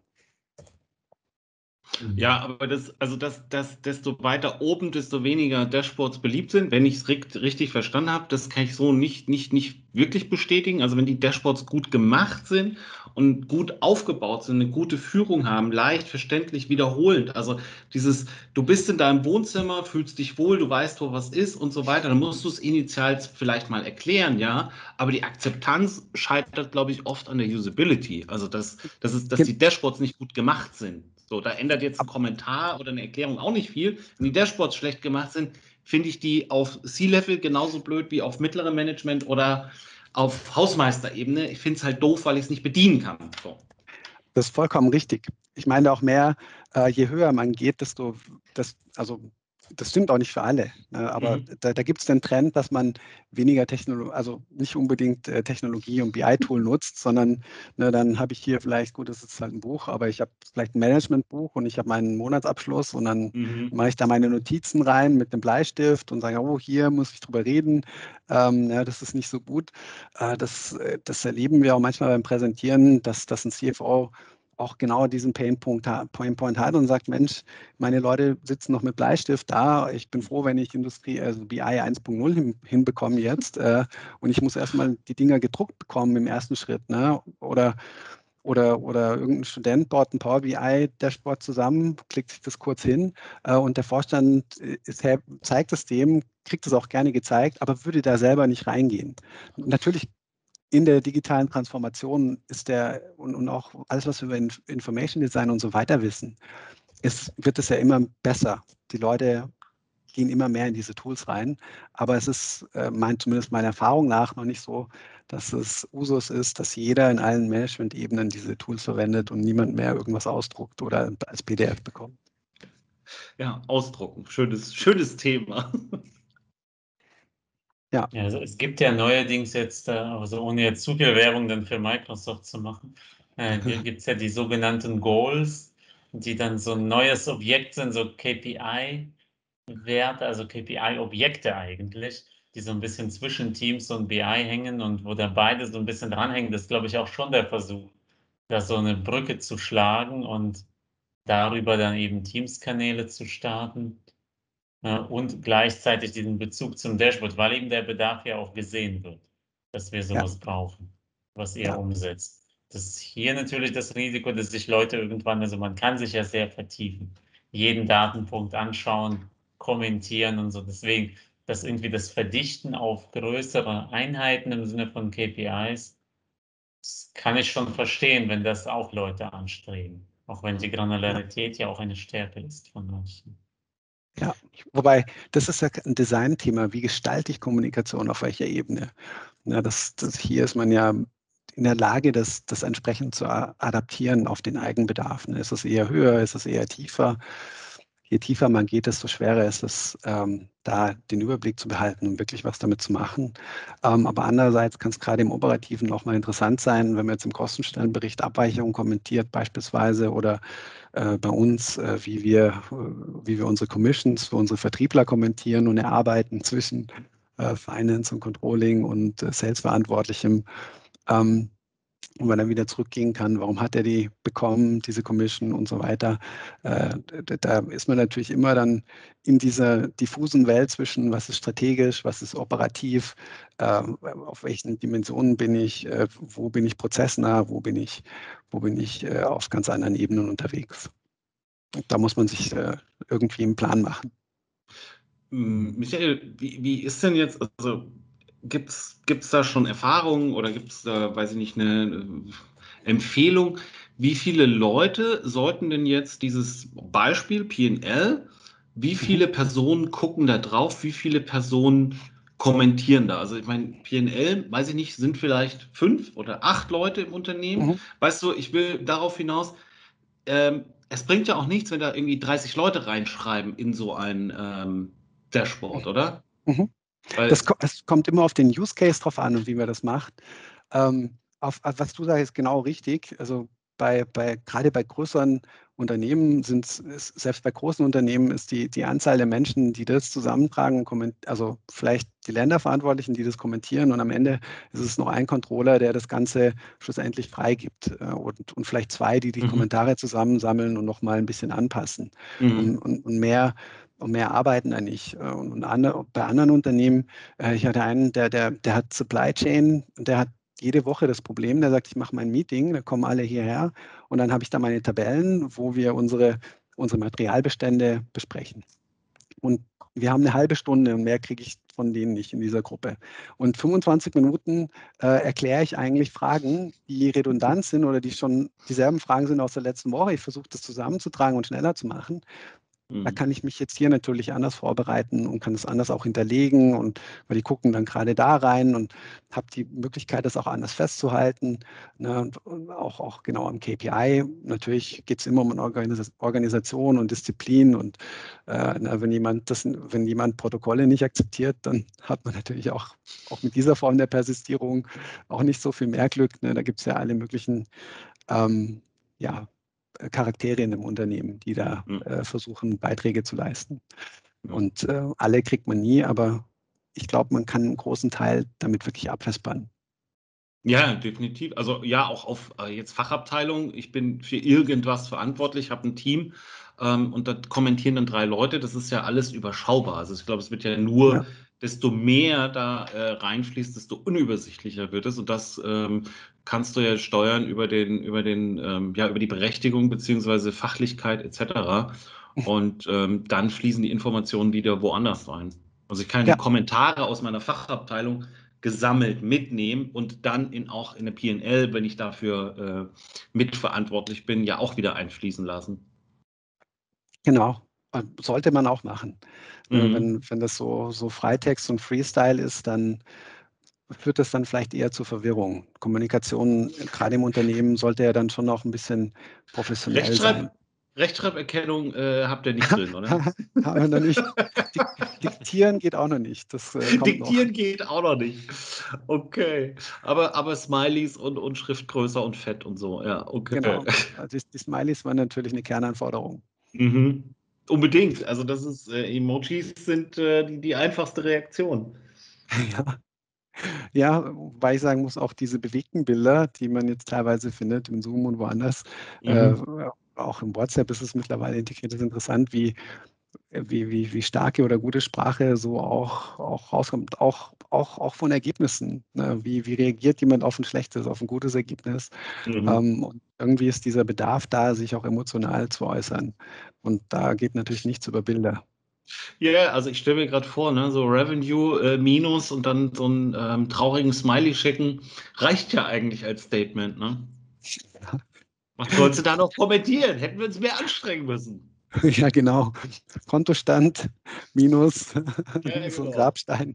Ja, aber das, also das, das, desto weiter oben, desto weniger Dashboards beliebt sind. Wenn ich es richtig verstanden habe, das kann ich so nicht, nicht, nicht wirklich bestätigen. Also wenn die Dashboards gut gemacht sind und gut aufgebaut sind, eine gute Führung haben, leicht verständlich wiederholend. Also dieses, du bist in deinem Wohnzimmer, fühlst dich wohl, du weißt, wo was ist und so weiter. Dann musst du es initial vielleicht mal erklären, ja. Aber die Akzeptanz scheitert, glaube ich, oft an der Usability. Also dass, dass, es, dass die Dashboards nicht gut gemacht sind. So, da ändert jetzt ein Kommentar oder eine Erklärung auch nicht viel. Wenn die Dashboards schlecht gemacht sind, finde ich die auf C-Level genauso blöd wie auf mittlerem Management oder auf Hausmeisterebene. Ich finde es halt doof, weil ich es nicht bedienen kann. So. Das ist vollkommen richtig. Ich meine auch mehr, äh, je höher man geht, desto, das, also das stimmt auch nicht für alle, ne? Aber Mhm. da, da gibt es den Trend, dass man weniger Technologie, also nicht unbedingt äh, Technologie und B I-Tool nutzt, sondern ne, dann habe ich hier vielleicht, gut, das ist halt ein Buch, aber ich habe vielleicht ein Managementbuch und ich habe meinen Monatsabschluss und dann Mhm. mache ich da meine Notizen rein mit einem Bleistift und sage, oh, hier muss ich drüber reden. Ähm, ja, das ist nicht so gut. Äh, das, äh, das erleben wir auch manchmal beim Präsentieren, dass, dass ein C F O auch genau diesen Painpoint, Painpoint hat und sagt, Mensch, meine Leute sitzen noch mit Bleistift da. Ich bin froh, wenn ich Industrie, also B I eins Punkt null hin, hinbekomme jetzt. Äh, und ich muss erstmal die Dinger gedruckt bekommen im ersten Schritt. Ne? Oder, oder, oder irgendein Student baut ein Power B I-Dashboard zusammen, klickt sich das kurz hin äh, und der Vorstand ist, zeigt es dem, kriegt es auch gerne gezeigt, aber würde da selber nicht reingehen. Natürlich in der digitalen Transformation ist der und, und auch alles, was wir über Information Design und so weiter wissen, ist, wird es ja immer besser. Die Leute gehen immer mehr in diese Tools rein, aber es ist äh, mein, zumindest meiner Erfahrung nach noch nicht so, dass es Usus ist, dass jeder in allen Management-Ebenen diese Tools verwendet und niemand mehr irgendwas ausdruckt oder als P D F bekommt. Ja, ausdrucken. Schönes, schönes Thema. Ja. Ja, also es gibt ja neuerdings jetzt, äh, also ohne jetzt zu viel Werbung dann für Microsoft zu machen, äh, gibt es ja die sogenannten Goals, die dann so ein neues Objekt sind, so K P I-Werte, also K P I-Objekte eigentlich, die so ein bisschen zwischen Teams und B I hängen und wo da beide so ein bisschen dranhängen. Das ist, glaube ich, auch schon der Versuch, da so eine Brücke zu schlagen und darüber dann eben Teams-Kanäle zu starten. Ja, und gleichzeitig diesen Bezug zum Dashboard, weil eben der Bedarf ja auch gesehen wird, dass wir Ja, sowas brauchen, was ihr ja, umsetzt. Das ist hier natürlich das Risiko, dass sich Leute irgendwann, also man kann sich ja sehr vertiefen, jeden Datenpunkt anschauen, kommentieren und so. Deswegen, dass irgendwie das Verdichten auf größere Einheiten im Sinne von K P Is, das kann ich schon verstehen, wenn das auch Leute anstreben. Auch wenn die ja. Granularität ja auch eine Stärke ist von manchen. Ja, wobei, das ist ja ein Designthema. Wie gestalte ich Kommunikation auf welcher Ebene? Ja, das, das, hier ist man ja in der Lage, das, das entsprechend zu adaptieren auf den Eigenbedarf. Ne? Ist es eher höher, ist es eher tiefer? Je tiefer man geht, desto schwerer ist es, ähm, da den Überblick zu behalten und wirklich was damit zu machen. Ähm, aber andererseits kann es gerade im Operativen auch mal interessant sein, wenn man jetzt im Kostenstellenbericht Abweichungen kommentiert beispielsweise oder äh, bei uns, äh, wie wir, äh, wie wir unsere Commissions für unsere Vertriebler kommentieren und erarbeiten zwischen äh, Finance und Controlling und äh, Sales-Verantwortlichem. Ähm, und man dann wieder zurückgehen kann, warum hat er die bekommen, diese Commission und so weiter. Äh, da ist man natürlich immer dann in dieser diffusen Welt zwischen, was ist strategisch, was ist operativ, äh, auf welchen Dimensionen bin ich, äh, wo bin ich prozessnah, wo bin ich, wo bin ich äh, auf ganz anderen Ebenen unterwegs. Und da muss man sich äh, irgendwie einen Plan machen. Michael, wie, wie ist denn jetzt, also gibt es da schon Erfahrungen oder gibt es da, weiß ich nicht, eine äh, Empfehlung, wie viele Leute sollten denn jetzt dieses Beispiel P und L, wie Mhm. viele Personen gucken da drauf, wie viele Personen kommentieren da? Also ich meine, P und L, weiß ich nicht, sind vielleicht fünf oder acht Leute im Unternehmen. Mhm. Weißt du, ich will darauf hinaus, ähm, es bringt ja auch nichts, wenn da irgendwie dreißig Leute reinschreiben in so ein ähm, Dashboard, oder? Mhm. Das, Weil, es kommt immer auf den Use Case drauf an und wie man das macht. Ähm, auf, was du sagst, ist genau richtig. Also bei, bei, gerade bei größeren Unternehmen sind es, selbst bei großen Unternehmen ist die, die Anzahl der Menschen, die das zusammentragen, also vielleicht die Länderverantwortlichen, die das kommentieren und am Ende ist es noch ein Controller, der das Ganze schlussendlich freigibt äh, und, und vielleicht zwei, die die mhm, Kommentare zusammensammeln und nochmal ein bisschen anpassen. Und, mhm, und, und mehr und mehr arbeiten da nicht. Äh, Und andere, bei anderen Unternehmen, äh, ich hatte einen, der, der, der hat Supply Chain und der hat jede Woche das Problem, der sagt, ich mache mein Meeting, da kommen alle hierher und dann habe ich da meine Tabellen, wo wir unsere, unsere Materialbestände besprechen. Und wir haben eine halbe Stunde und mehr kriege ich von denen nicht in dieser Gruppe. Und fünfundzwanzig Minuten äh, erkläre ich eigentlich Fragen, die redundant sind oder die schon dieselben Fragen sind aus der letzten Woche. Ich versuche das zusammenzutragen und schneller zu machen. Da kann ich mich jetzt hier natürlich anders vorbereiten und kann es anders auch hinterlegen und weil die gucken dann gerade da rein und habe die Möglichkeit, das auch anders festzuhalten. Ne, und, und auch, auch genau am K P I. Natürlich geht es immer um Organis Organisation und Disziplin und äh, na, wenn jemand das, wenn jemand Protokolle nicht akzeptiert, dann hat man natürlich auch, auch mit dieser Form der Persistierung auch nicht so viel mehr Glück. Ne? Da gibt es ja alle möglichen ähm, ja, Charaktere in einem Unternehmen, die da Mhm. äh, versuchen, Beiträge zu leisten. Ja. Und äh, alle kriegt man nie, aber ich glaube, man kann einen großen Teil damit wirklich abvespern. Ja, definitiv. Also ja, auch auf äh, jetzt Fachabteilung. Ich bin für irgendwas verantwortlich, habe ein Team ähm, und da kommentieren dann drei Leute. Das ist ja alles überschaubar. Also ich glaube, es wird ja nur, Ja. desto mehr da äh, reinfließt, desto unübersichtlicher wird es. Und das ähm, kannst du ja steuern über den, über den, ähm, ja, über die Berechtigung beziehungsweise Fachlichkeit et cetera. Und ähm, dann fließen die Informationen wieder woanders rein. Also ich kann die Ja, Kommentare aus meiner Fachabteilung gesammelt mitnehmen und dann in, auch in eine P und L, wenn ich dafür äh, mitverantwortlich bin, ja auch wieder einfließen lassen. genau. Äh, Sollte man auch machen. Äh, Mhm. Wenn, wenn das so, so Freitext und Freestyle ist, dann führt das dann vielleicht eher zur Verwirrung. Kommunikation, äh, gerade im Unternehmen, sollte ja dann schon auch ein bisschen professionell sein. Rechtschreib, Rechtschreiberkennung äh, habt ihr nicht drin, oder? Haben wir noch nicht. Dik- Diktieren geht auch noch nicht. Das äh, kommt noch. Diktieren geht auch noch nicht. Okay. Aber, aber Smileys und, und Schriftgröße und Fett und so, ja, okay. Genau. Also die, die Smileys waren natürlich eine Kernanforderung. Mhm. Unbedingt. Also das ist, äh, Emojis sind äh, die, die einfachste Reaktion. Ja. Ja, wobei ich sagen muss, auch diese bewegten Bilder, die man jetzt teilweise findet im Zoom und woanders, äh, Mhm. auch im WhatsApp ist es mittlerweile integriert. Es ist interessant, wie, wie, wie, wie starke oder gute Sprache so auch, auch rauskommt, auch, auch, auch von Ergebnissen. Ne? Wie, wie reagiert jemand auf ein schlechtes, auf ein gutes Ergebnis? Mhm. Ähm, und irgendwie ist dieser Bedarf da, sich auch emotional zu äußern. Und da geht natürlich nichts über Bilder. Ja, also ich stelle mir gerade vor, ne, so Revenue äh, minus und dann so einen ähm, traurigen Smiley schicken, reicht ja eigentlich als Statement, ne? Was sollst du da noch kommentieren? Hätten wir uns mehr anstrengen müssen. Ja, genau. Kontostand minus Ja, so ein genau. Grabstein.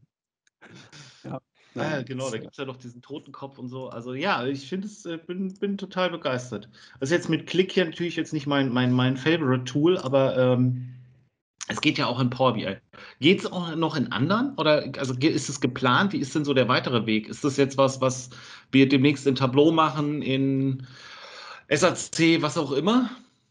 Ja, Ja, nein. genau, Das, da gibt es ja noch diesen Totenkopf und so. Also ja, ich finde es, äh, bin, bin total begeistert. Das ist jetzt mit Click hier natürlich jetzt nicht mein, mein, mein Favorite Tool, aber ähm, es geht ja auch in Power B I. Geht es auch noch in anderen? Oder also ge- ist es geplant? Wie ist denn so der weitere Weg? Ist das jetzt was, was wir demnächst in Tableau machen, in S A C, was auch immer?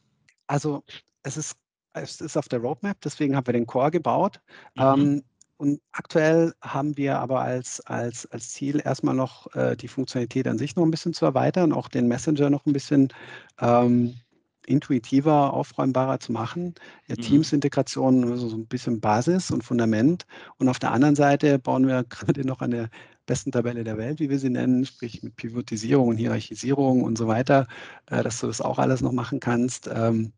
also es ist, es ist auf der Roadmap, deswegen haben wir den Core gebaut. Mhm. Ähm, und aktuell haben wir aber als, als, als Ziel erstmal noch äh, die Funktionalität an sich noch ein bisschen zu erweitern, auch den Messenger noch ein bisschen ähm, intuitiver, aufräumbarer zu machen. Ja, Mhm. Teams-Integration, also so ein bisschen Basis und Fundament. Und auf der anderen Seite bauen wir gerade noch an der besten Tabelle der Welt, wie wir sie nennen, sprich mit Pivotisierung und Hierarchisierung und so weiter, äh, dass du das auch alles noch machen kannst. Ähm,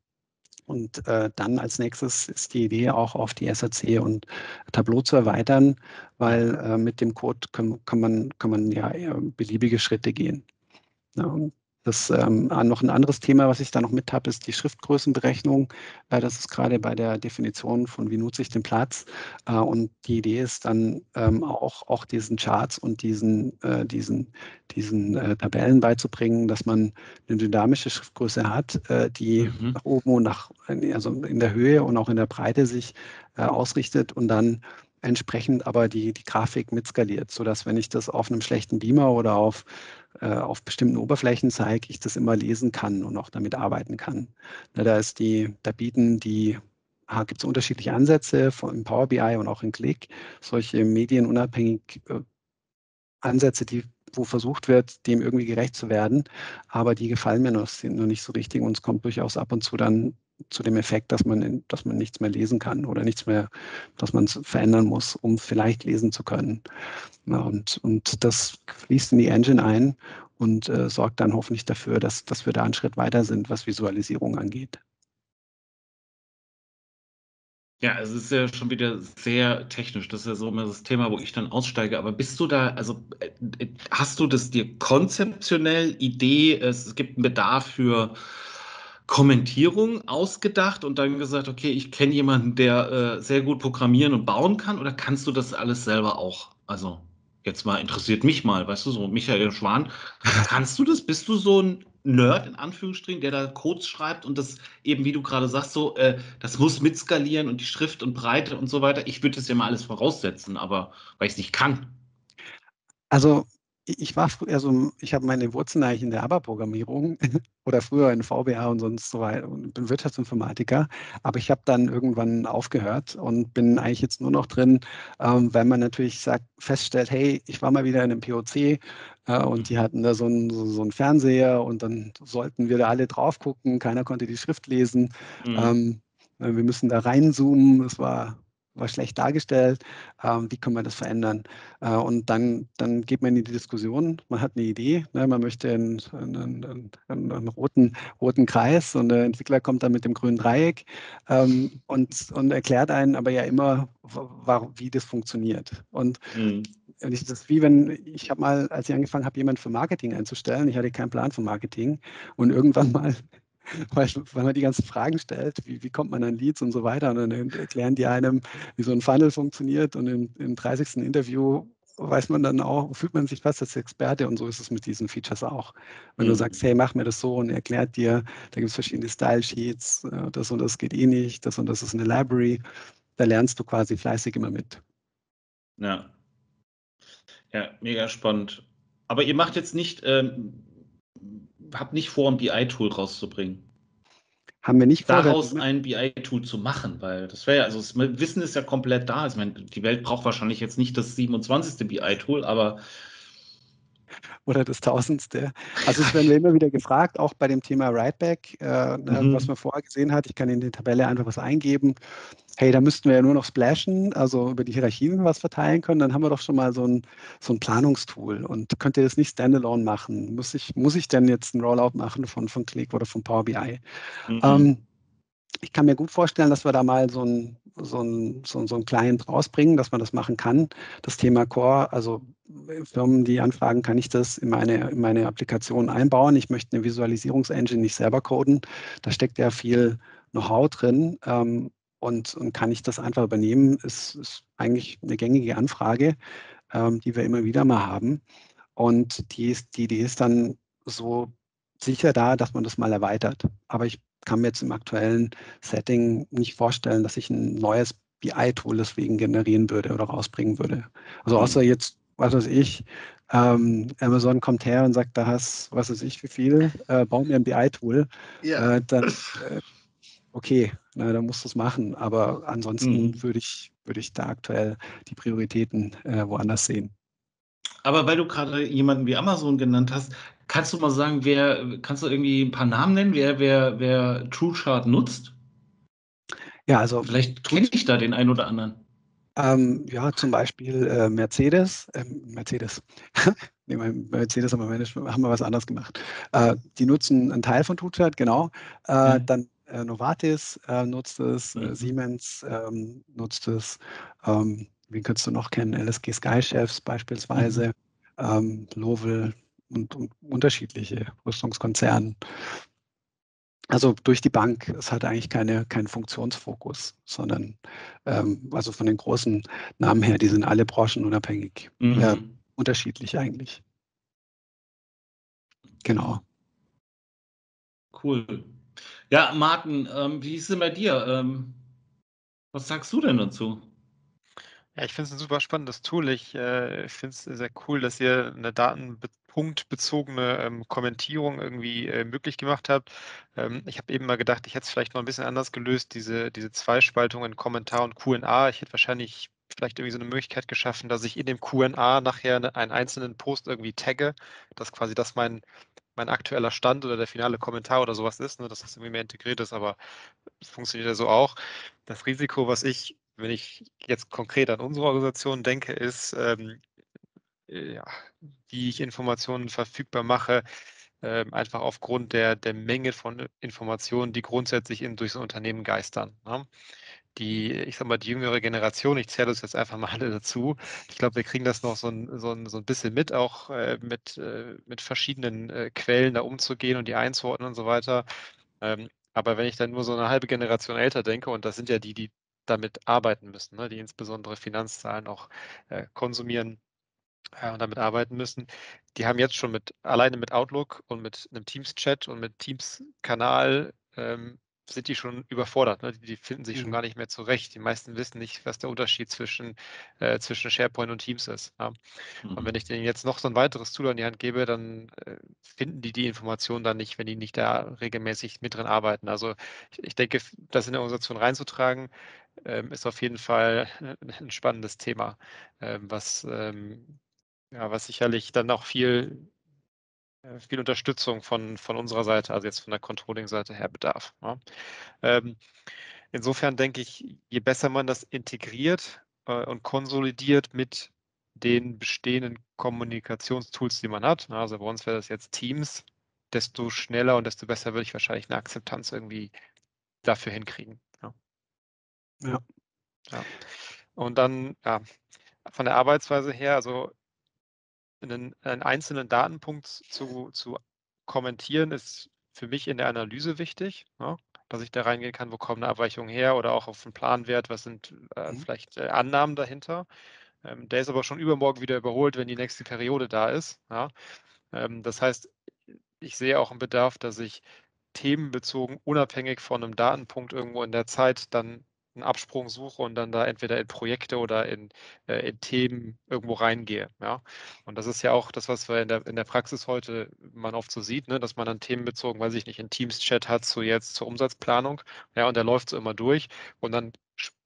und äh, dann als nächstes ist die Idee auch auf die S A C und Tableau zu erweitern, weil äh, mit dem Code kann, kann, man, kann man ja eher beliebige Schritte gehen. Ja, und das ähm, noch ein anderes Thema, was ich da noch mit habe, ist die Schriftgrößenberechnung. Äh, das ist gerade bei der Definition von, wie nutze ich den Platz. Äh, und die Idee ist dann ähm, auch, auch diesen Charts und diesen, äh, diesen, diesen äh, Tabellen beizubringen, dass man eine dynamische Schriftgröße hat, äh, die Mhm. nach oben und nach, also in der Höhe und auch in der Breite sich äh, ausrichtet und dann entsprechend aber die, die Grafik mitskaliert, sodass, wenn ich das auf einem schlechten Beamer oder auf äh, auf bestimmten Oberflächen zeige, ich das immer lesen kann und auch damit arbeiten kann. Na, da ist die, da bieten die, ah, gibt es unterschiedliche Ansätze von in Power B I und auch in Qlik, solche medienunabhängig äh, Ansätze, die, wo versucht wird, dem irgendwie gerecht zu werden, aber die gefallen mir noch, sind noch nicht so richtig und es kommt durchaus ab und zu dann zu dem Effekt, dass man, in, dass man nichts mehr lesen kann oder nichts mehr, dass man es verändern muss, um vielleicht lesen zu können. Ja, und, und das fließt in die Engine ein und äh, sorgt dann hoffentlich dafür, dass, dass wir da einen Schritt weiter sind, was Visualisierung angeht. Ja, es ist ja schon wieder sehr technisch. Das ist ja so immer das Thema, wo ich dann aussteige. Aber bist du da, also äh, äh, hast du das dir konzeptionell Idee, es gibt einen Bedarf für Kommentierung ausgedacht und dann gesagt, okay, ich kenne jemanden, der äh, sehr gut programmieren und bauen kann, oder kannst du das alles selber auch? Also jetzt mal interessiert mich mal, weißt du, so Michael Schwan, kannst du das? Bist du so ein Nerd in Anführungsstrichen, der da Codes schreibt und das eben, wie du gerade sagst, so, äh, das muss mitskalieren und die Schrift und Breite und so weiter. Ich würde das ja mal alles voraussetzen, aber weil ich es nicht kann. Also i- ich war früher so, ich habe meine Wurzeln eigentlich in der ABAP-Programmierung oder früher in V B A und sonst so weiter und bin Wirtschaftsinformatiker, aber ich habe dann irgendwann aufgehört und bin eigentlich jetzt nur noch drin, ähm, weil man natürlich sagt, feststellt, hey, ich war mal wieder in einem P O C äh, und die hatten da so einen, so, so einen Fernseher und dann sollten wir da alle drauf gucken, keiner konnte die Schrift lesen. Mhm. Ähm, äh, wir müssen da reinzoomen, es war, war schlecht dargestellt. Ähm, wie kann man das verändern? Äh, Und dann, dann geht man in die Diskussion, man hat eine Idee, ne, man möchte einen, einen, einen, einen roten, roten Kreis und der Entwickler kommt dann mit dem grünen Dreieck ähm, und, und erklärt einen aber ja immer, wa- wie das funktioniert. Und Mhm. und ich, das ist wie wenn, ich habe mal, als ich angefangen habe, jemanden für Marketing einzustellen, ich hatte keinen Plan von Marketing und irgendwann mal weil, weil man die ganzen Fragen stellt, wie, wie kommt man an Leads und so weiter. Und dann erklären die einem, wie so ein Funnel funktioniert. Und im, im dreißigsten Interview weiß man dann auch, fühlt man sich fast als Experte. Und so ist es mit diesen Features auch. Wenn du Mhm. sagst, hey, mach mir das so und er erklärt dir, da gibt es verschiedene Style-Sheets, äh, das und das geht eh nicht, das und das ist eine Library, da lernst du quasi fleißig immer mit. Ja. Ja, mega spannend. Aber ihr macht jetzt nicht, ähm, habt nicht vor, ein B I-Tool rauszubringen. Haben wir nicht vor, wir, Daraus ein B I-Tool zu machen, weil das wäre ja, also das Wissen ist ja komplett da. Ich meine, die Welt braucht wahrscheinlich jetzt nicht das siebenundzwanzigste B I-Tool, aber oder das Tausendste. Also es werden wir immer wieder gefragt, auch bei dem Thema Writeback, äh, ne, was mhm. man vorher gesehen hat. Ich kann in die Tabelle einfach was eingeben. Hey, da müssten wir ja nur noch splashen, also über die Hierarchien was verteilen können. Dann haben wir doch schon mal so ein, so ein Planungstool. Und könnt ihr das nicht standalone machen? Muss ich, muss ich denn jetzt einen Rollout machen von, von Qlik oder von Power B I? Mhm. Ähm, ich kann mir gut vorstellen, dass wir da mal so ein, so ein, so ein, so ein Client rausbringen, dass man das machen kann. Das Thema Core, also Firmen, die anfragen, kann ich das in meine, in meine Applikation einbauen? Ich möchte eine Visualisierungsengine nicht selber coden. Da steckt ja viel Know-how drin. Ähm, und, und kann ich das einfach übernehmen, ist, ist eigentlich eine gängige Anfrage, ähm, die wir immer wieder mal haben. Und die, ist, die Idee ist dann so sicher da, dass man das mal erweitert. Aber ich kann mir jetzt im aktuellen Setting nicht vorstellen, dass ich ein neues B I-Tool deswegen generieren würde oder rausbringen würde. Also außer Mhm. jetzt, was weiß ich, ähm, Amazon kommt her und sagt, da hast, was weiß ich, wie viel, äh, bau mir ein B I-Tool, Ja. äh, dann äh, okay, na, dann musst du es machen. Aber ansonsten Mhm. würde ich, würde ich da aktuell die Prioritäten äh, woanders sehen. Aber weil du gerade jemanden wie Amazon genannt hast, kannst du mal sagen, wer, kannst du irgendwie ein paar Namen nennen, wer, wer, wer TrueChart nutzt? Ja, also Vielleicht kenne tut, ich da den einen oder anderen. Ähm, ja, zum Beispiel äh, Mercedes, ähm, Mercedes, nee, bei Mercedes haben wir, Management- haben wir was anderes gemacht. Äh, die nutzen einen Teil von TrueChart, genau. Äh, Ja. dann äh, Novartis äh, nutzt es, äh, Mhm. Siemens ähm, nutzt es. Ähm, wen könntest du noch kennen? L S G Sky Chefs Mhm. beispielsweise, ähm, Lovell und, und unterschiedliche Rüstungskonzerne. Also durch die Bank, es hat eigentlich keine, keinen Funktionsfokus, sondern ähm, also von den großen Namen her, die sind alle branchenunabhängig, äh, Mhm. unterschiedlich eigentlich. Genau. Cool. Ja, Martin, ähm, wie ist es denn bei dir? Ähm, was sagst du denn dazu? Ja, ich finde es ein super spannendes Tool. Ich äh, finde es sehr cool, dass ihr eine datenpunktbezogene ähm, Kommentierung irgendwie äh, möglich gemacht habt. Ähm, ich habe eben mal gedacht, ich hätte es vielleicht noch ein bisschen anders gelöst, diese, diese Zweispaltung in Kommentar und Q und A. Ich hätte wahrscheinlich vielleicht irgendwie so eine Möglichkeit geschaffen, dass ich in dem Q und A nachher eine, einen einzelnen Post irgendwie tagge, dass quasi das mein, mein aktueller Stand oder der finale Kommentar oder sowas ist, ne, dass das irgendwie mehr integriert ist, aber es funktioniert ja so auch. Das Risiko, was ich, wenn ich jetzt konkret an unsere Organisation denke, ist, ähm, äh, ja, wie ich Informationen verfügbar mache, ähm, einfach aufgrund der, der Menge von Informationen, die grundsätzlich in, durch so ein Unternehmen geistern. Ne? Die, ich sag mal, die jüngere Generation, ich zähle das jetzt einfach mal alle dazu. Ich glaube, wir kriegen das noch so ein, so ein, so ein bisschen mit, auch äh, mit, äh, mit verschiedenen äh, Quellen da umzugehen und die einzuordnen und so weiter. Ähm, Aber wenn ich dann nur so eine halbe Generation älter denke, und das sind ja die, die damit arbeiten müssen, ne, die insbesondere Finanzzahlen auch äh, konsumieren äh, und damit arbeiten müssen, die haben jetzt schon mit alleine mit Outlook und mit einem Teams-Chat und mit Teams-Kanal ähm, sind die schon überfordert. Ne? Die, die finden sich schon Mhm. gar nicht mehr zurecht. Die meisten wissen nicht, was der Unterschied zwischen, äh, zwischen SharePoint und Teams ist. Ja? Und wenn ich denen jetzt noch so ein weiteres Tool an die Hand gebe, dann äh, finden die die Informationen dann nicht, wenn die nicht da regelmäßig mit drin arbeiten. Also ich, ich denke, das in der Organisation reinzutragen, ähm, ist auf jeden Fall ein spannendes Thema, ähm, was, ähm, ja, was sicherlich dann auch viel, äh, viel Unterstützung von, von unserer Seite, also jetzt von der Controlling-Seite her bedarf. Ja. Ähm, insofern denke ich, je besser man das integriert äh, und konsolidiert mit den bestehenden Kommunikationstools, die man hat, also bei uns wäre das jetzt Teams, desto schneller und desto besser würde ich wahrscheinlich eine Akzeptanz irgendwie dafür hinkriegen. Ja. Ja. Ja. Und dann, ja, von der Arbeitsweise her, also einen, einen einzelnen Datenpunkt zu, zu kommentieren, ist für mich in der Analyse wichtig, ja, dass ich da reingehen kann, wo kommen Abweichungen her oder auch auf den Planwert, was sind äh, Mhm. vielleicht äh, Annahmen dahinter. Ähm, der ist aber schon übermorgen wieder überholt, wenn die nächste Periode da ist. Ja. Ähm, das heißt, ich sehe auch einen Bedarf, dass ich themenbezogen, unabhängig von einem Datenpunkt irgendwo in der Zeit dann einen Absprung suche und dann da entweder in Projekte oder in, äh, in Themen irgendwo reingehe. Ja? Und das ist ja auch das, was wir in der, in der Praxis heute man oft so sieht, ne? Dass man dann themenbezogen, weiß ich nicht, in Teams-Chat hat, so jetzt zur Umsatzplanung, ja, und der läuft so immer durch und dann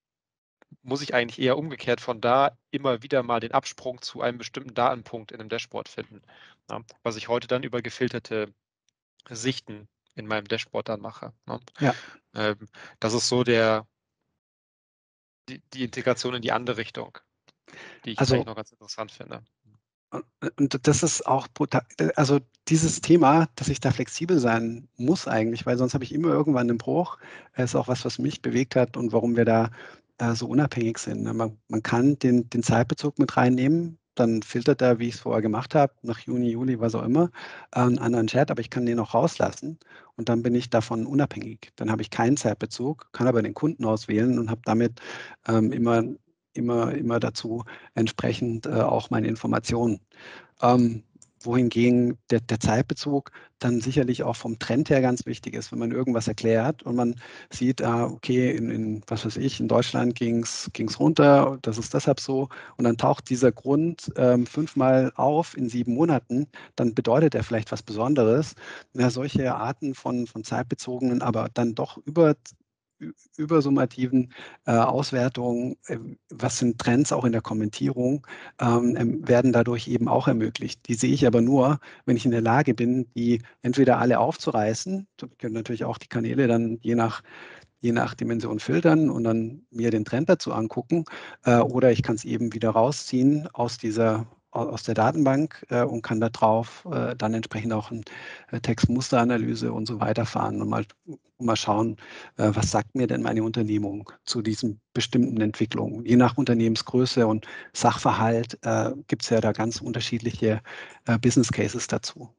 muss ich eigentlich eher umgekehrt von da immer wieder mal den Absprung zu einem bestimmten Datenpunkt in einem Dashboard finden. Ja? Was ich heute dann über gefilterte Sichten in meinem Dashboard dann mache. Ne? Ja. Ähm, das ist so der, die, die Integration in die andere Richtung, die ich Also eigentlich noch ganz interessant finde. Und und das ist auch, brutal- also dieses Thema, dass ich da flexibel sein muss eigentlich, weil sonst habe ich immer irgendwann einen Bruch. Das ist auch was, was mich bewegt hat und warum wir da äh, so unabhängig sind. Ne? Man, man kann den, den Zeitbezug mit reinnehmen, dann filtert er, wie ich es vorher gemacht habe, nach Juni, Juli, was auch immer, äh, einen anderen Chat, aber ich kann den auch rauslassen und dann bin ich davon unabhängig. Dann habe ich keinen Zeitbezug, kann aber den Kunden auswählen und habe damit ähm, immer, immer, immer dazu entsprechend äh, auch meine Informationen. Ähm, wohingegen der, der Zeitbezug dann sicherlich auch vom Trend her ganz wichtig ist, wenn man irgendwas erklärt und man sieht, ah, okay, in, in was weiß ich, in Deutschland ging es runter, das ist deshalb so, und dann taucht dieser Grund ähm, fünfmal auf in sieben Monaten, dann bedeutet er vielleicht was Besonderes. Ja, solche Arten von, von zeitbezogenen, aber dann doch über übersummativen äh, Auswertungen, äh, was sind Trends auch in der Kommentierung, ähm, werden dadurch eben auch ermöglicht. Die sehe ich aber nur, wenn ich in der Lage bin, die entweder alle aufzureißen, ich kann natürlich auch die Kanäle dann je nach je nach Dimension filtern und dann mir den Trend dazu angucken. Äh, oder ich kann es eben wieder rausziehen aus dieser aus der Datenbank äh, und kann da drauf äh, dann entsprechend auch eine äh, Textmusteranalyse und so weiter fahren und mal, mal schauen, äh, was sagt mir denn meine Unternehmung zu diesen bestimmten Entwicklungen. Je nach Unternehmensgröße und Sachverhalt äh, gibt es ja da ganz unterschiedliche äh, Business Cases dazu.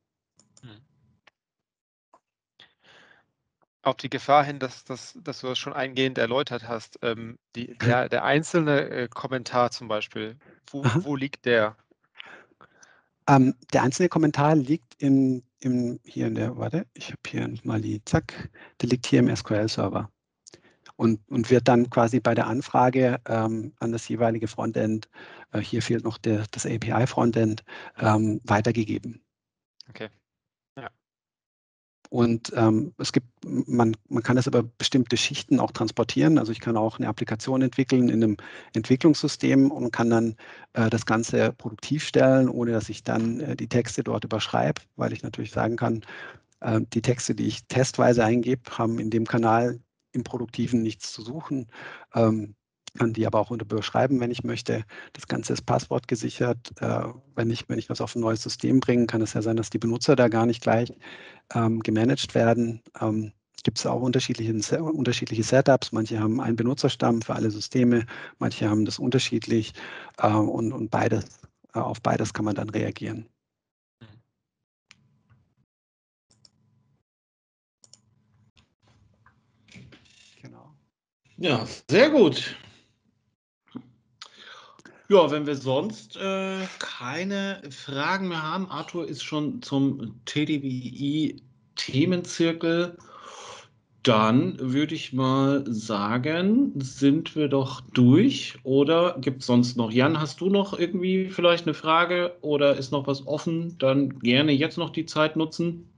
Auf die Gefahr hin, dass, dass, dass du das schon eingehend erläutert hast, ähm, die, der, der einzelne äh, Kommentar zum Beispiel, wo, wo liegt der? Ähm, der einzelne Kommentar liegt im, im, hier in der, warte, ich habe hier mal die, zack, der liegt hier im S Q L-Server und, und wird dann quasi bei der Anfrage ähm, an das jeweilige Frontend, äh, hier fehlt noch der, das A P I-Frontend, ähm, weitergegeben. Okay. Ja. Und ähm, es gibt, man, man kann das über bestimmte Schichten auch transportieren. Also ich kann auch eine Applikation entwickeln in einem Entwicklungssystem und kann dann äh, das Ganze produktiv stellen, ohne dass ich dann äh, die Texte dort überschreibe, weil ich natürlich sagen kann, äh, die Texte, die ich testweise eingebe, haben in dem Kanal im Produktiven nichts zu suchen. Ähm, kann die aber auch überschreiben, wenn ich möchte. Das Ganze ist passwortgesichert. Äh, wenn ich, wenn ich das auf ein neues System bringe, kann es ja sein, dass die Benutzer da gar nicht gleich ähm, gemanagt werden. Ähm, Gibt es auch unterschiedliche, unterschiedliche Setups. Manche haben einen Benutzerstamm für alle Systeme, manche haben das unterschiedlich äh, und, und beides, äh, auf beides kann man dann reagieren. Ja, sehr gut. Ja, wenn wir sonst äh, keine Fragen mehr haben, Arthur ist schon zum T D W I-Themenzirkel, dann würde ich mal sagen, sind wir doch durch. Oder gibt es sonst noch? Jan, hast du noch irgendwie vielleicht eine Frage oder ist noch was offen? Dann gerne jetzt noch die Zeit nutzen.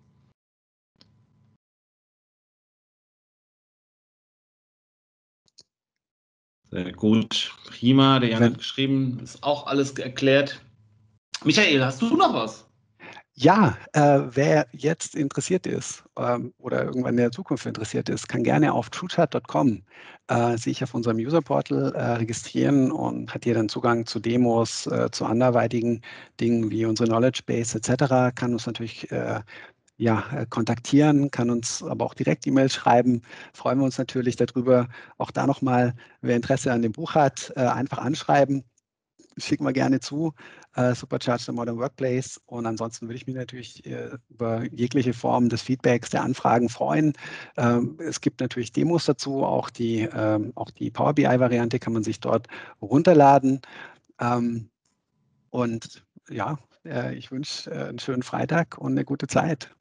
Sehr gut, prima. Der Jan Wenn- hat geschrieben, ist auch alles erklärt. Michael, hast du noch was? Ja, äh, wer jetzt interessiert ist ähm, oder irgendwann in der Zukunft interessiert ist, kann gerne auf truechart punkt com äh, sich auf unserem User-Portal äh, registrieren und hat hier dann Zugang zu Demos, äh, zu anderweitigen Dingen wie unsere Knowledge Base et cetera. Kann uns natürlich äh, ja, äh, kontaktieren, kann uns aber auch direkt E-Mails schreiben. Freuen wir uns natürlich darüber. Auch da nochmal, wer Interesse an dem Buch hat, äh, einfach anschreiben. Schicken wir gerne zu. Äh, Supercharged the Modern Workplace. Und ansonsten würde ich mich natürlich äh, über jegliche Form des Feedbacks, der Anfragen freuen. Ähm, es gibt natürlich Demos dazu. Auch die, ähm, auch die Power B I-Variante kann man sich dort runterladen. Ähm, und ja, äh, ich wünsche äh, einen schönen Freitag und eine gute Zeit.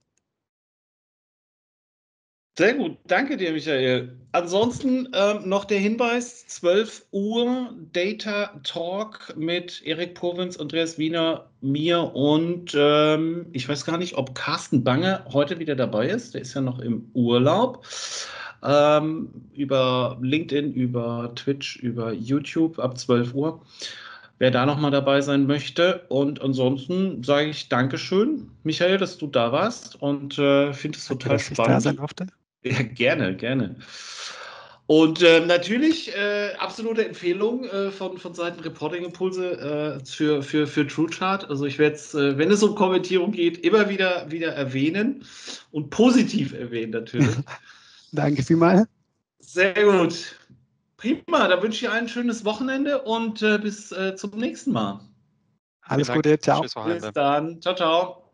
Sehr gut, danke dir, Michael. Ansonsten ähm, noch der Hinweis: zwölf Uhr Data Talk mit Erik Purwins, Andreas Wiener, mir und ähm, ich weiß gar nicht, ob Carsten Bange heute wieder dabei ist. Der ist ja noch im Urlaub. Ähm, über LinkedIn, über Twitch, über YouTube ab zwölf Uhr. Wer da nochmal dabei sein möchte. Und ansonsten sage ich Dankeschön, Michael, dass du da warst und äh, finde es Danke, total dass ich da sein spannend. durfte. Ja, gerne, gerne. Und äh, natürlich äh, absolute Empfehlung äh, von, von Seiten Reporting Impulse äh, für, für, für TrueChart. Also ich werde es, äh, wenn es um Kommentierung geht, immer wieder, wieder erwähnen und positiv erwähnen natürlich. Danke vielmals. Sehr gut. Prima, da wünsche ich dir ein schönes Wochenende und äh, bis äh, zum nächsten Mal. Alles Vielen Dank. Gute. Ciao. Tschüss, Wochenende. Bis dann. Ciao, ciao.